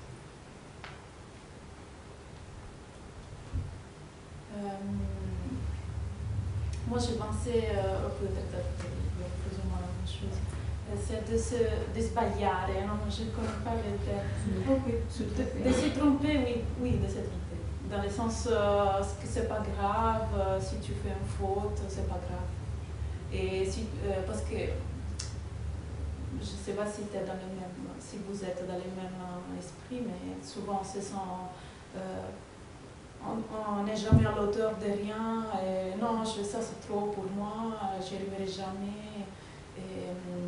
Euh, moi, j'ai pensé euh, peut-être plus ou moins la même chose. C'est de se, de se bagliare, non? Je ne connais pas le terme. Oui, de, de se tromper, oui, oui, de se tromper. Dans le sens euh, que c'est pas grave, euh, si tu fais une faute, c'est pas grave. Et si, euh, parce que je ne sais pas si, t'es dans les mêmes, si vous êtes dans les mêmes esprits, mais souvent on se sent... Euh, on n'est jamais à l'auteur de rien, et non, je, ça c'est trop pour moi, j'y arriverai jamais. Et,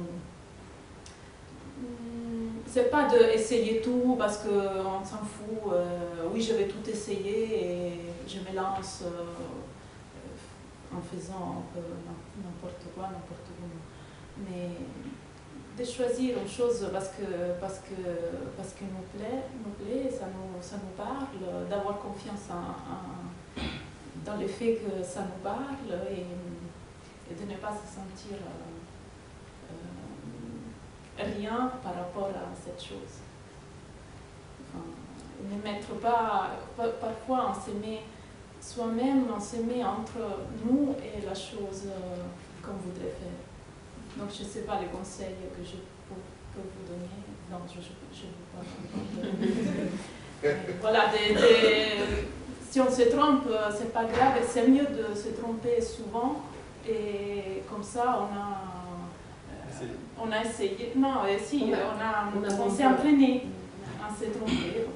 hum, c'est pas d'essayer tout parce qu'on s'en fout, euh, oui je vais tout essayer et je me lance euh, en faisant un peu n'importe quoi, n'importe où. Mais de choisir une chose parce que parce que parce que nous plaît, nous plaît, ça nous ça nous parle, d'avoir confiance en, en, dans le fait que ça nous parle et, et de ne pas se sentir euh, euh, rien par rapport à cette chose. Enfin, ne mettre pas, parfois on se met soi-même, on se met entre nous et la chose euh, qu'on voudrait faire. Donc je ne sais pas les conseils que je peux, peux vous donner. Non, je ne veux pas. Voilà, des, des, si on se trompe, c'est pas grave. C'est mieux de se tromper souvent. Et comme ça, on a, euh, on a essayé. Non, et si, on, a, on, a, on, on s'est entraîné à se tromper.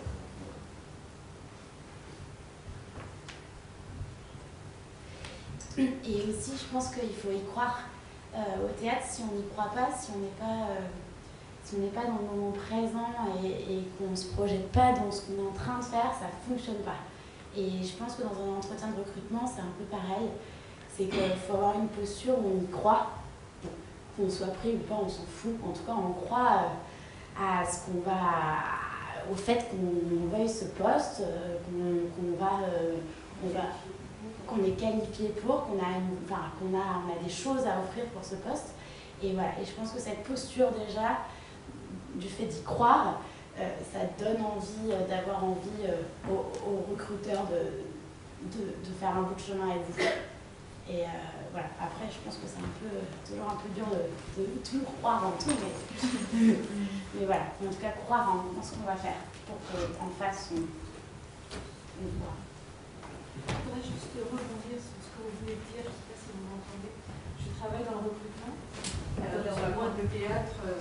Et aussi, je pense qu'il faut y croire. Euh, au théâtre, si on n'y croit pas, si on n'est pas, euh, si on n'est pas dans le moment présent et, et qu'on ne se projette pas dans ce qu'on est en train de faire, ça ne fonctionne pas. Et je pense que dans un entretien de recrutement, c'est un peu pareil. C'est qu'il faut avoir une posture où on y croit, qu'on soit pris ou pas, on s'en fout. En tout cas, on croit à ce qu'on va, au fait qu'on veuille ce poste, qu'on qu'on va, euh, on va qu'on est qualifié pour, qu'on a, une, enfin, qu'on a, on a des choses à offrir pour ce poste. Et voilà, et je pense que cette posture déjà, du fait d'y croire, euh, ça donne envie euh, d'avoir envie euh, aux, aux recruteurs de, de, de faire un bout de chemin avec vous. Et euh, voilà, après je pense que c'est un peu, toujours un peu dur de, de toujours croire en tout, mais, mais voilà, en tout cas croire en, en ce qu'on va faire pour qu'en face on, on voit. Je voudrais juste rebondir sur ce que vous venez de dire, je ne sais pas si vous m'entendez. Je travaille dans le recrutement, euh, dans la boîte de théâtre. Euh,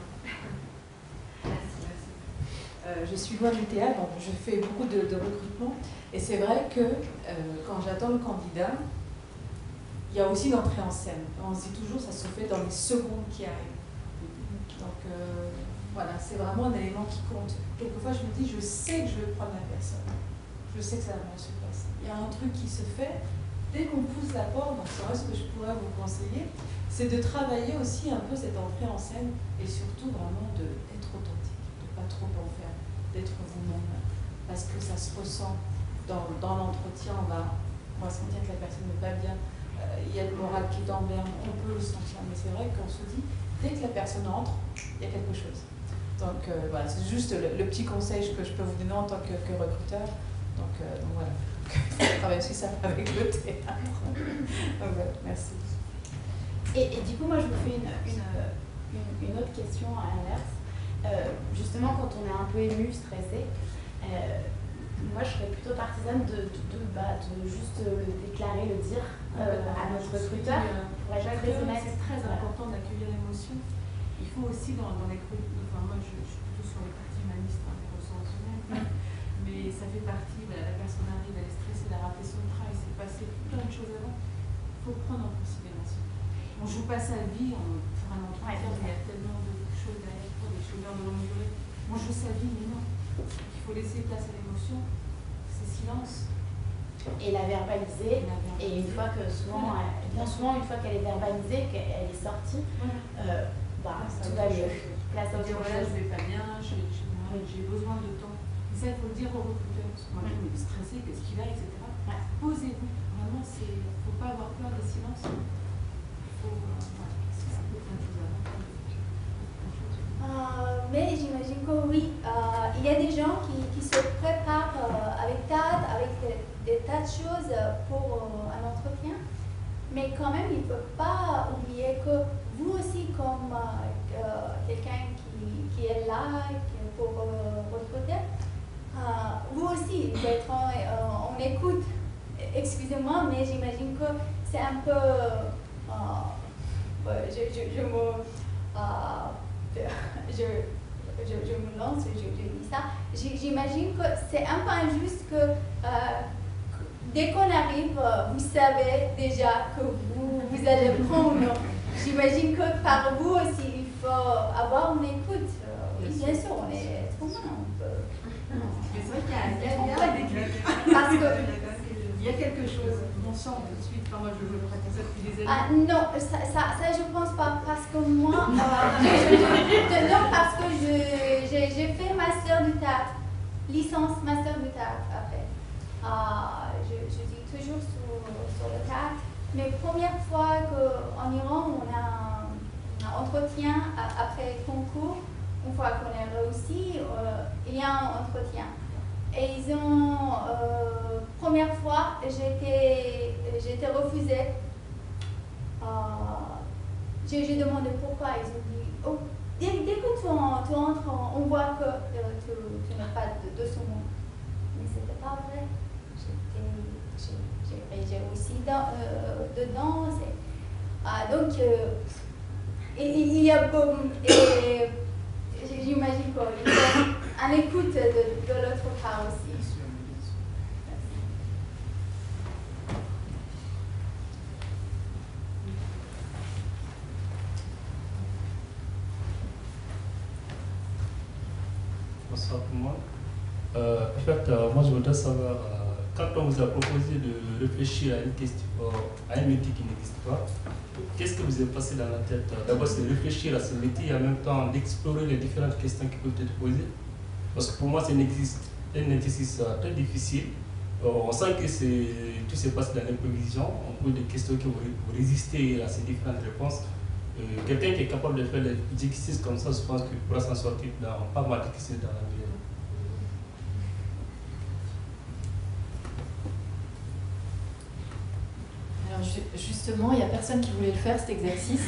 merci, merci. Euh, je suis loin du théâtre, donc je fais beaucoup de, de recrutement. Et c'est vrai que euh, quand j'attends le candidat, il y a aussi l'entrée en scène. On se dit toujours ça se fait dans les secondes qui arrivent. Donc euh, voilà, c'est vraiment un élément qui compte. Quelquefois, je me dis, je sais que je vais prendre la personne. Je sais que ça va bien se passer. Il y a un truc qui se fait, dès qu'on pousse la porte, donc c'est vrai ce que je pourrais vous conseiller, c'est de travailler aussi un peu cette entrée en scène et surtout vraiment d'être authentique, de ne pas trop en faire, d'être vous-même. Parce que ça se ressent dans, dans l'entretien, on va, on va sentir que la personne n'est pas bien, euh, il y a le moral qui est en berne, on peut le sentir, mais c'est vrai qu'on se dit, dès que la personne entre, il y a quelque chose. Donc euh, voilà, c'est juste le, le petit conseil que je peux vous donner en tant que, que recruteur. Donc, euh, donc voilà, on travaille aussi ça avec le théâtre. Donc voilà, merci. Et, et du coup, moi je vous fais une, une, une, une autre question à l'inverse. Euh, justement, quand on est un peu ému, stressé, euh, moi je serais plutôt partisane de, de, de, bah, de juste le déclarer, le dire euh, à notre recruteur. Pour être très honnête, c'est très important d'accueillir l'émotion. Il faut aussi dans, dans les enfin, moi je, je suis plutôt sur les parties humanistes, hein, les ressources humaines. Mais ça fait partie, voilà, la personne arrive, elle est stressée, elle a raté son train, il s'est passé plein de choses avant. Il faut prendre en considération. On ne joue pas sa vie, on fera un entretien, mais il y a tellement de choses derrière, des choses de longue durée. On joue sa vie, mais non. Il faut laisser place à l'émotion, c'est silence. Et la verbaliser, la verbaliser. Et une fois que souvent, voilà. elle, bien souvent, une fois qu'elle est verbalisée, qu'elle est sortie, voilà. euh, bah, tout va mieux. Place à dire, voilà, je ne vais pas bien, j'ai besoin de temps. Ça, il faut le dire aux recruteurs. Moi, je suis stressée, qu'est-ce qu'il a, et cetera. Ouais. Posez-vous. Vraiment, il ne faut pas avoir peur des silences. Il faut. Euh, voilà, c'est un peu plein de choses à euh, Mais j'imagine que oui, euh, il y a des gens qui, qui se préparent euh, avec tard, avec des, des tas de choses pour euh, un entretien. Mais quand même, il ne faut pas oublier que vous aussi, comme euh, quelqu'un qui, qui est là pour euh, recruter, Uh, vous aussi, vous êtes en, en, en écoute. Excusez-moi, mais j'imagine que c'est un peu... Uh, je, je, je me... Uh, je, je, je me lance, je, je dis ça. J'imagine que c'est un peu injuste que euh, dès qu'on arrive, vous savez déjà que vous, vous allez prendre. J'imagine que par vous aussi, il faut avoir une écoute. Oui, bien sûr, on est trop humain, on peut. Mais c'est vrai qu'il y a, il y a, il y a des déclics. Parce que il y a quelque chose, on sent tout de suite. Enfin, moi, je le pratique ça depuis des années. Ah, non, ça, ça, ça je pense pas, parce que moi, euh, je, je, non, parce que j'ai fait master du théâtre, licence master du théâtre après. Euh, je, je dis toujours sur, sur le théâtre, mais première fois qu'en Iran, on a un, un entretien après concours, une fois qu'on a réussi, euh, il y a un entretien. Et ils ont, euh, première fois, j'ai été refusée. Euh, j'ai demandé pourquoi. Ils ont dit, oh, dès, dès que tu, en, tu entres, on voit que euh, tu, tu n'es pas de, de ce monde. Mais ce n'était pas vrai. J'ai réussi dans, euh, dedans. Ah, donc, euh, il, il y a bon. Et j'imagine qu'il y a un écoute de, de l'autre part aussi. Bonsoir tout le monde. Euh, en fait, euh, moi je voudrais savoir, euh, quand on vous a proposé de réfléchir à une question, euh, à un métier qui n'existe pas, qu'est-ce que vous avez passé dans la tête? D'abord, c'est de réfléchir à ce métier et en même temps d'explorer les différentes questions qui peuvent être posées. Parce que pour moi, c'est un exercice très difficile. Euh, on sent que tout se passe dans l'improvisation. On pose des questions qui vont résister à ces différentes réponses. Euh, Quelqu'un qui est capable de faire des exercices comme ça, je pense qu'il pourra s'en sortir dans pas mal d'exercices dans la vie. Alors justement, il n'y a personne qui voulait le faire, cet exercice.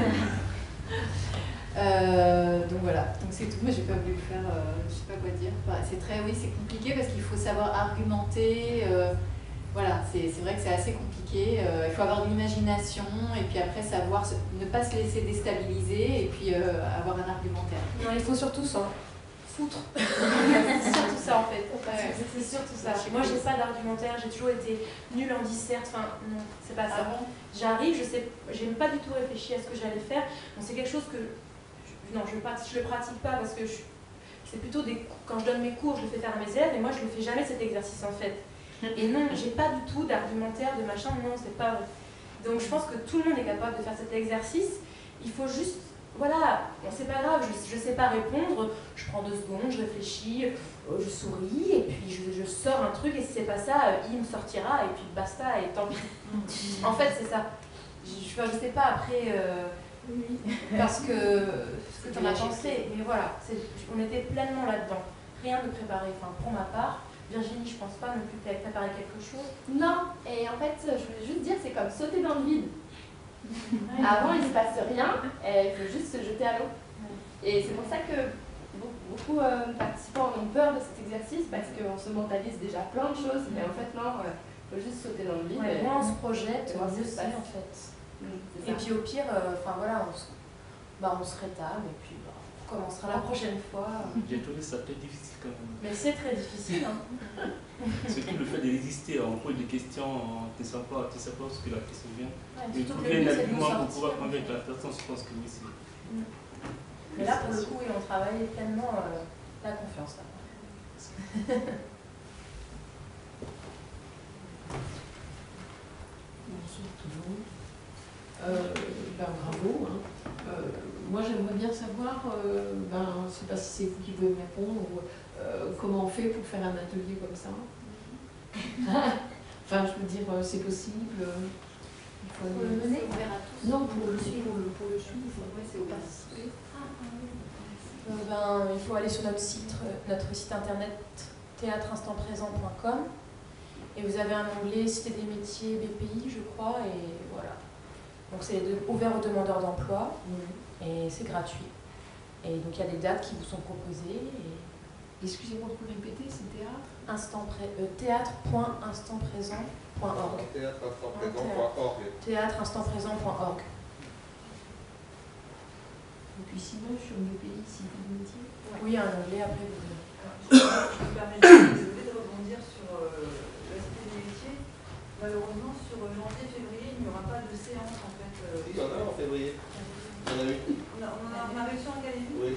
euh, donc voilà, donc c'est tout, mais j'ai pas voulu le faire, euh, je sais pas quoi dire. Enfin, c'est très, oui, c'est compliqué parce qu'il faut savoir argumenter. Euh, voilà, c'est vrai que c'est assez compliqué. Euh, il faut avoir de l'imagination et puis après savoir se, ne pas se laisser déstabiliser et puis euh, avoir un argumentaire. Non, il faut surtout s'en foutre. C'est surtout ça en fait. Ouais, c'est surtout ça. Moi, j'ai pas d'argumentaire, j'ai toujours été nulle en dissert. Enfin, non, c'est pas ça. Ah bon, j'arrive, je sais, j'ai même pas du tout réfléchi à ce que j'allais faire. Donc c'est quelque chose que je, non, je, je le pratique pas parce que c'est plutôt des quand je donne mes cours, je le fais faire à mes élèves et moi je le fais jamais cet exercice en fait. Et non, j'ai pas du tout d'argumentaire, de machin, non, c'est pas vrai. Donc je pense que tout le monde est capable de faire cet exercice. Il faut juste, voilà, bon, c'est pas grave, je, je sais pas répondre, je prends deux secondes, je réfléchis, euh, je souris, et puis je, je sors un truc, et si c'est pas ça, euh, il me sortira, et puis basta, et tant pis. En fait, c'est ça. Je, je, je sais pas après, euh, oui, parce que ce que tu en as pensé, mais voilà, on était pleinement là-dedans. Rien de préparé, enfin pour ma part. Virginie, je pense pas non plus que tu avais préparé quelque chose. Non, et en fait, je voulais juste dire, c'est comme sauter dans le vide. Ouais. Avant, il ne se passe rien, et il faut juste se jeter à l'eau. Ouais. Et c'est pour ça que beaucoup, beaucoup euh, participants ont peur de cet exercice, parce qu'on se mentalise déjà plein de choses, mais en fait, non, il euh, faut juste sauter dans le vide. Ouais, et moins on se projette, mieux c'est en fait. Mmh, et puis au pire, enfin euh, voilà, on se, bah, on se rétame, et puis bah, on commencera la prochaine fois. J'ai trouvé ça très difficile quand même. Mais c'est très difficile. Hein. Surtout le fait de résister, on pose des questions, tu ne sais pas, tu sais pas ce que la question vient. Ouais, et trouver un argument pour pouvoir convaincre la personne, je pense que oui, c'est. Mm. Mais là, pour le coup, on travaille pleinement euh, la confiance. Là. Bonsoir tout le monde. Euh, ben, bravo. Hein. Euh, moi, j'aimerais bien savoir, euh, ben, je ne sais pas si c'est vous qui pouvez me répondre, ou, euh, comment on fait pour faire un atelier comme ça. Enfin, je veux dire, c'est possible. Il faut pour le mener ouvert à tous. Non, pour le suivre. Pour le, pour le suivre, ouais, c'est participer. Euh, ben, il faut aller sur notre site, notre site internet théâtre instant présent point com et vous avez un onglet Cité des métiers B P I, je crois, et voilà. Donc c'est ouvert aux demandeurs d'emploi mmh. et c'est gratuit. Et donc il y a des dates qui vous sont proposées. Et... Excusez-moi, vous pouvez répéter, c'est théâtre instant pré... euh, théâtre point instant présent point org. théâtre instant présent point org. théâtre instant présent point org. Et puis sinon, sur le pays, si vous me dites. Oui, en anglais, après vous. Je me permets de, désolé, de rebondir sur euh, la Cité des métiers. Malheureusement, sur janvier-février, il n'y aura pas de séance en fait. Euh, Il y en a en février. Il y en a eu. On a, on a, on a réussi à en gagner une. Oui.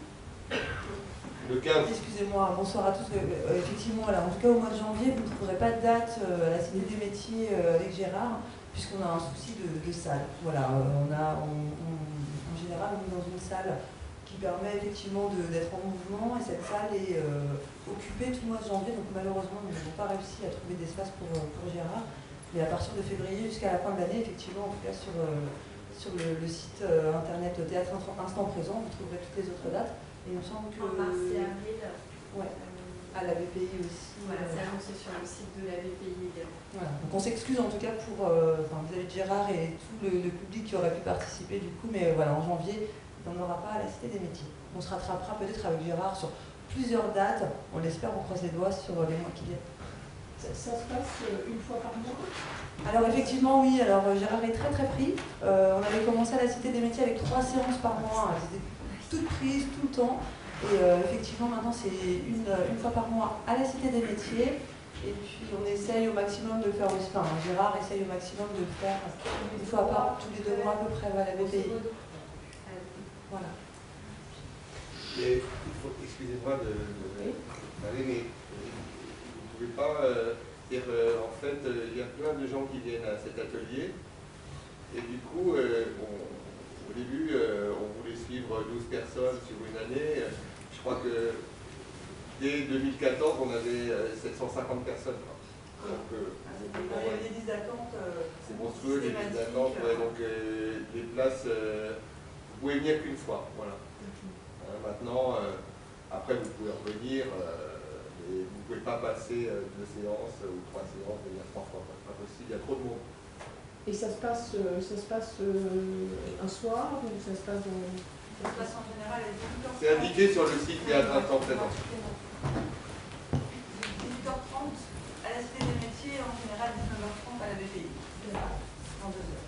Le quinze. Excusez-moi, bonsoir à tous. Euh, effectivement, alors, en tout cas au mois de janvier, vous ne trouverez pas de date euh, à la Cité des métiers euh, avec Gérard, puisqu'on a un souci de, de salle. Voilà, euh, on a, on, on, en général, on est dans une salle qui permet effectivement d'être en mouvement, et cette salle est euh, occupée tout le mois de janvier, donc malheureusement, nous n'avons pas réussi à trouver d'espace pour, pour Gérard. Mais à partir de février jusqu'à la fin de l'année, effectivement, en tout cas sur, euh, sur le, le site euh, internet Théâtre Instant Présent, vous trouverez toutes les autres dates. Et il me semble que... En mars et avril. Ouais. À la B P I aussi. Voilà, c'est annoncé sur le site de la B P I également. Voilà. Donc on s'excuse en tout cas pour euh, enfin, vis-à-vis de Gérard et tout le, le public qui aurait pu participer du coup, mais voilà, en janvier, on n'en aura pas à la Cité des métiers. On se rattrapera peut-être avec Gérard sur plusieurs dates, on l'espère, on croise les doigts sur les mois qui viennent. Ça, ça se passe une fois par mois? Alors effectivement oui, alors Gérard est très très pris. Euh, on avait commencé à la Cité des métiers avec trois séances par mois, elles étaient toutes prises tout le temps. Et euh, effectivement maintenant c'est une, une fois par mois à la Cité des métiers. Et puis on essaye au maximum de le faire aussi, enfin Gérard essaye au maximum de le faire une fois par tous les deux mois à peu près à la B P I. Voilà. Et il faut, excusez-moi de, de, d'aller, mais vous ne pouvez pas euh, dire, euh, en fait, euh, il y a plein de gens qui viennent à cet atelier, et du coup, euh, on, au début, euh, on voulait suivre douze personnes sur une année. Je crois que dès deux mille quatorze, on avait euh, sept cent cinquante personnes. Donc, euh, Il y a des listes d'attente. Euh, c'est monstrueux, les listes d'attente, ouais, donc euh, les places, euh, vous pouvez venir qu'une fois, voilà. Euh, maintenant, euh, après vous pouvez revenir, euh, mais vous ne pouvez pas passer euh, deux séances ou trois séances, venir trois fois, c'est pas possible, il y a trop de monde. Et ça se passe, euh, ça se passe euh, un soir ou ça se passe dans... Ça se passe en général à dix-huit heures trente. C'est indiqué sur le site Théâtre Instant Présent. dix-huit heures trente à la Cité des métiers, en général dix-neuf heures trente à la B P I. En deux heures.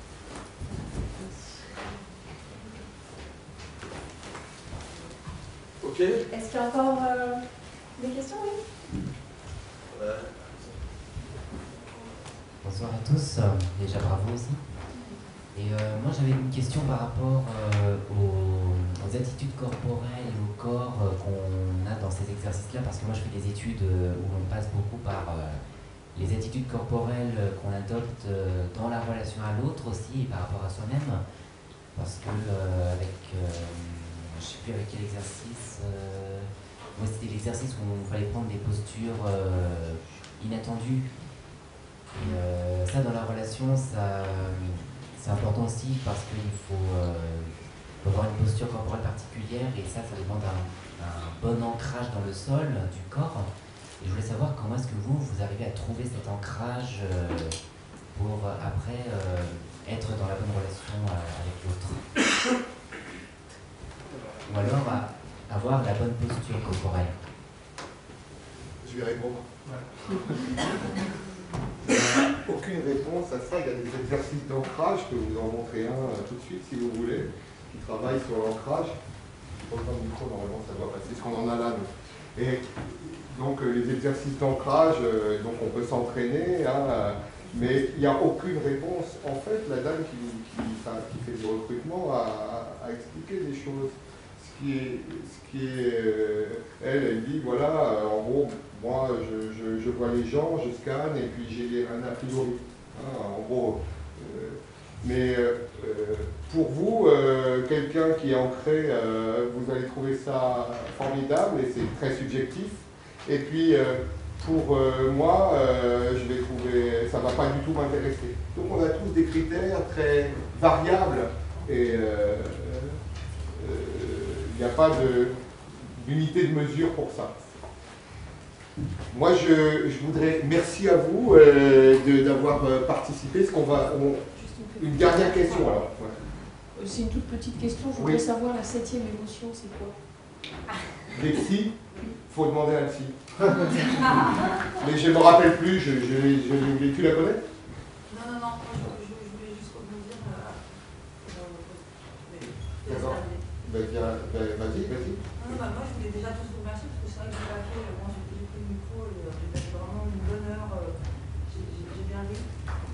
Ok. Est-ce qu'il y a encore euh, des questions, oui? euh. Bonsoir à tous, déjà bravo aussi. Et euh, moi j'avais une question par rapport euh, aux, aux attitudes corporelles et au corps euh, qu'on a dans ces exercices-là, parce que moi je fais des études euh, où on passe beaucoup par euh, les attitudes corporelles qu'on adopte euh, dans la relation à l'autre aussi et par rapport à soi-même, parce que euh, avec, euh, je ne sais plus avec quel exercice, euh, moi c'était l'exercice où il fallait prendre des postures euh, inattendues. Et euh, ça, dans la relation, ça, c'est important aussi parce qu'il faut, euh, faut avoir une posture corporelle particulière et ça, ça demande un, un bon ancrage dans le sol du corps. Et je voulais savoir comment est-ce que vous, vous arrivez à trouver cet ancrage euh, pour euh, après euh, être dans la bonne relation euh, avec l'autre. Ou alors à avoir la bonne posture corporelle. Je vais répondre. Aucune réponse à ça. Il y a des exercices d'ancrage. Je peux vous en montrer un euh, tout de suite si vous voulez, qui travaille sur l'ancrage. Je prends le micro, normalement ça doit passer, parce qu'on en a là. Nous. Et donc euh, les exercices d'ancrage, euh, donc on peut s'entraîner, hein, euh, mais il n'y a aucune réponse. En fait, la dame qui, qui, enfin, qui fait du recrutement a, a expliqué des choses. Ce qui est, ce qui est euh, elle, elle dit, voilà, euh, en gros, moi, je, je, je vois les gens, je scanne, et puis j'ai un a priori. Hein, en gros. Euh, mais euh, pour vous, euh, quelqu'un qui est ancré, euh, vous allez trouver ça formidable, et c'est très subjectif. Et puis, euh, pour euh, moi, euh, je vais trouver, ça ne va pas du tout m'intéresser. Donc on a tous des critères très variables, et euh, il n'y a pas d'unité de, de mesure pour ça. Moi, je, je voudrais, merci à vous euh, d'avoir euh, participé. Est-ce qu'on va, on, une dernière question alors. Ouais. C'est une toute petite question. Je voudrais oui. savoir la septième émotion, c'est quoi? Les psys, il faut demander à un psy. Mais je ne me rappelle plus, je, je, je l'ai oublié. Tu la connais? Non, non, non, je, je, je voulais juste rebondir. Euh, D'accord. Ben, viens, ben, vas-y, vas-y. Non, bah, moi, je voulais déjà tous vous remercier parce que c'est vrai que j'ai pas fait, moi j'ai pris le micro et euh, j'ai passé vraiment une bonne heure, euh, j'ai j'ai bien lu.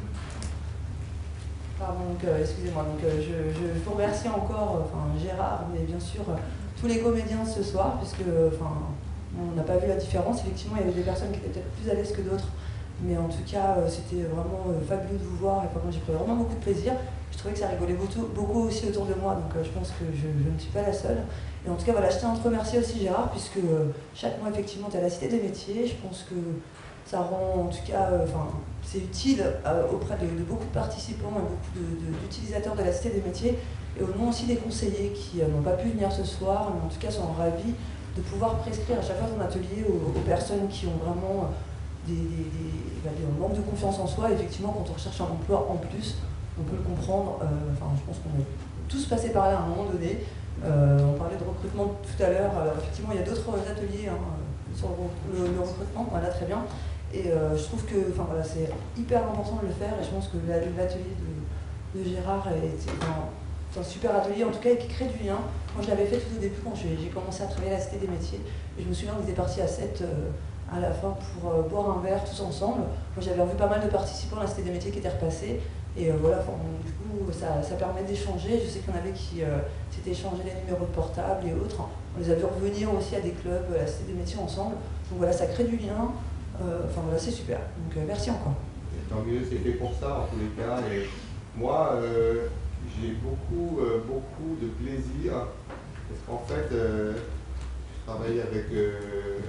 Pardon, donc, euh, excusez-moi, donc euh, je, je vous remercie encore, enfin Gérard, mais bien sûr euh, tous les comédiens ce soir, puisque enfin on n'a pas vu la différence. Effectivement, il y avait des personnes qui étaient peut-être plus à l'aise que d'autres, mais en tout cas, euh, c'était vraiment euh, fabuleux de vous voir et enfin, moi j'ai pris vraiment beaucoup de plaisir. Je trouvais que ça rigolait beaucoup, beaucoup aussi autour de moi, donc euh, je pense que je, je ne suis pas la seule. Et en tout cas, voilà, je tiens à te remercier aussi Gérard, puisque euh, chaque mois, effectivement, tu es à la Cité des Métiers. Je pense que ça rend, en tout cas, enfin, euh, c'est utile euh, auprès de, de beaucoup de participants et beaucoup d'utilisateurs de, de, de la Cité des Métiers, et au nom aussi des conseillers qui euh, n'ont pas pu venir ce soir, mais en tout cas sont ravis de pouvoir prescrire à chaque fois ton atelier aux, aux personnes qui ont vraiment des, des, des, bah, des manques de confiance en soi. Et effectivement, quand on recherche un emploi en plus, on peut le comprendre. Euh, enfin, je pense qu'on est tous passés par là à un moment donné. Euh, on parlait de recrutement tout à l'heure. Alors effectivement, il y a d'autres ateliers hein, sur le, le, le recrutement. Voilà, très bien. Et euh, je trouve que, enfin voilà, c'est hyper important de le faire. Et je pense que l'atelier de, de Gérard est, est un, un super atelier, en tout cas, qui crée du lien. Moi, je l'avais fait tout au début quand j'ai commencé à travailler à la Cité des Métiers. Et je me souviens, on était partis à sept euh, à la fin pour euh, boire un verre tous ensemble. Moi, j'avais revu pas mal de participants à la Cité des Métiers qui étaient repassés. Et euh, voilà, enfin, du coup, ça, ça permet d'échanger. Je sais qu'il y en avait qui euh, s'étaient échangés les numéros de portable et autres. On les a vu revenir aussi à des clubs, à la Cité des Métiers ensemble. Donc voilà, ça crée du lien. Euh, enfin voilà, c'est super. Donc euh, merci encore. Et tant mieux, c'est fait pour ça en tous les cas. Et moi, euh, j'ai beaucoup, euh, beaucoup de plaisir parce qu'en fait, euh, je travaille avec euh,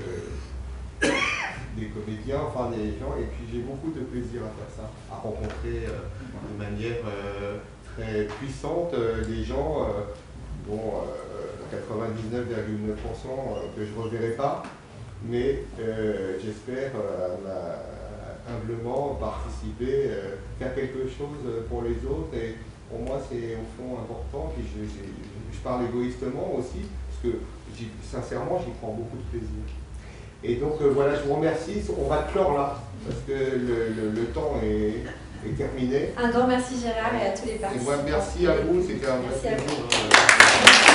des comédiens, enfin des gens, et puis j'ai beaucoup de plaisir à faire ça, à rencontrer euh, de manière euh, très puissante euh, des gens, euh, dont euh, quatre-vingt-dix-neuf virgule neuf pour cent euh, que je ne reverrai pas, mais euh, j'espère euh, humblement participer, euh, faire quelque chose pour les autres, et pour moi c'est au fond important, puis je, je, je parle égoïstement aussi, parce que sincèrement j'y prends beaucoup de plaisir. Et donc euh, voilà, je vous remercie. On va clore là, parce que le, le, le temps est, est terminé. Un grand merci Gérard et à tous les participants. Et moi, merci à vous, c'était un vrai plaisir.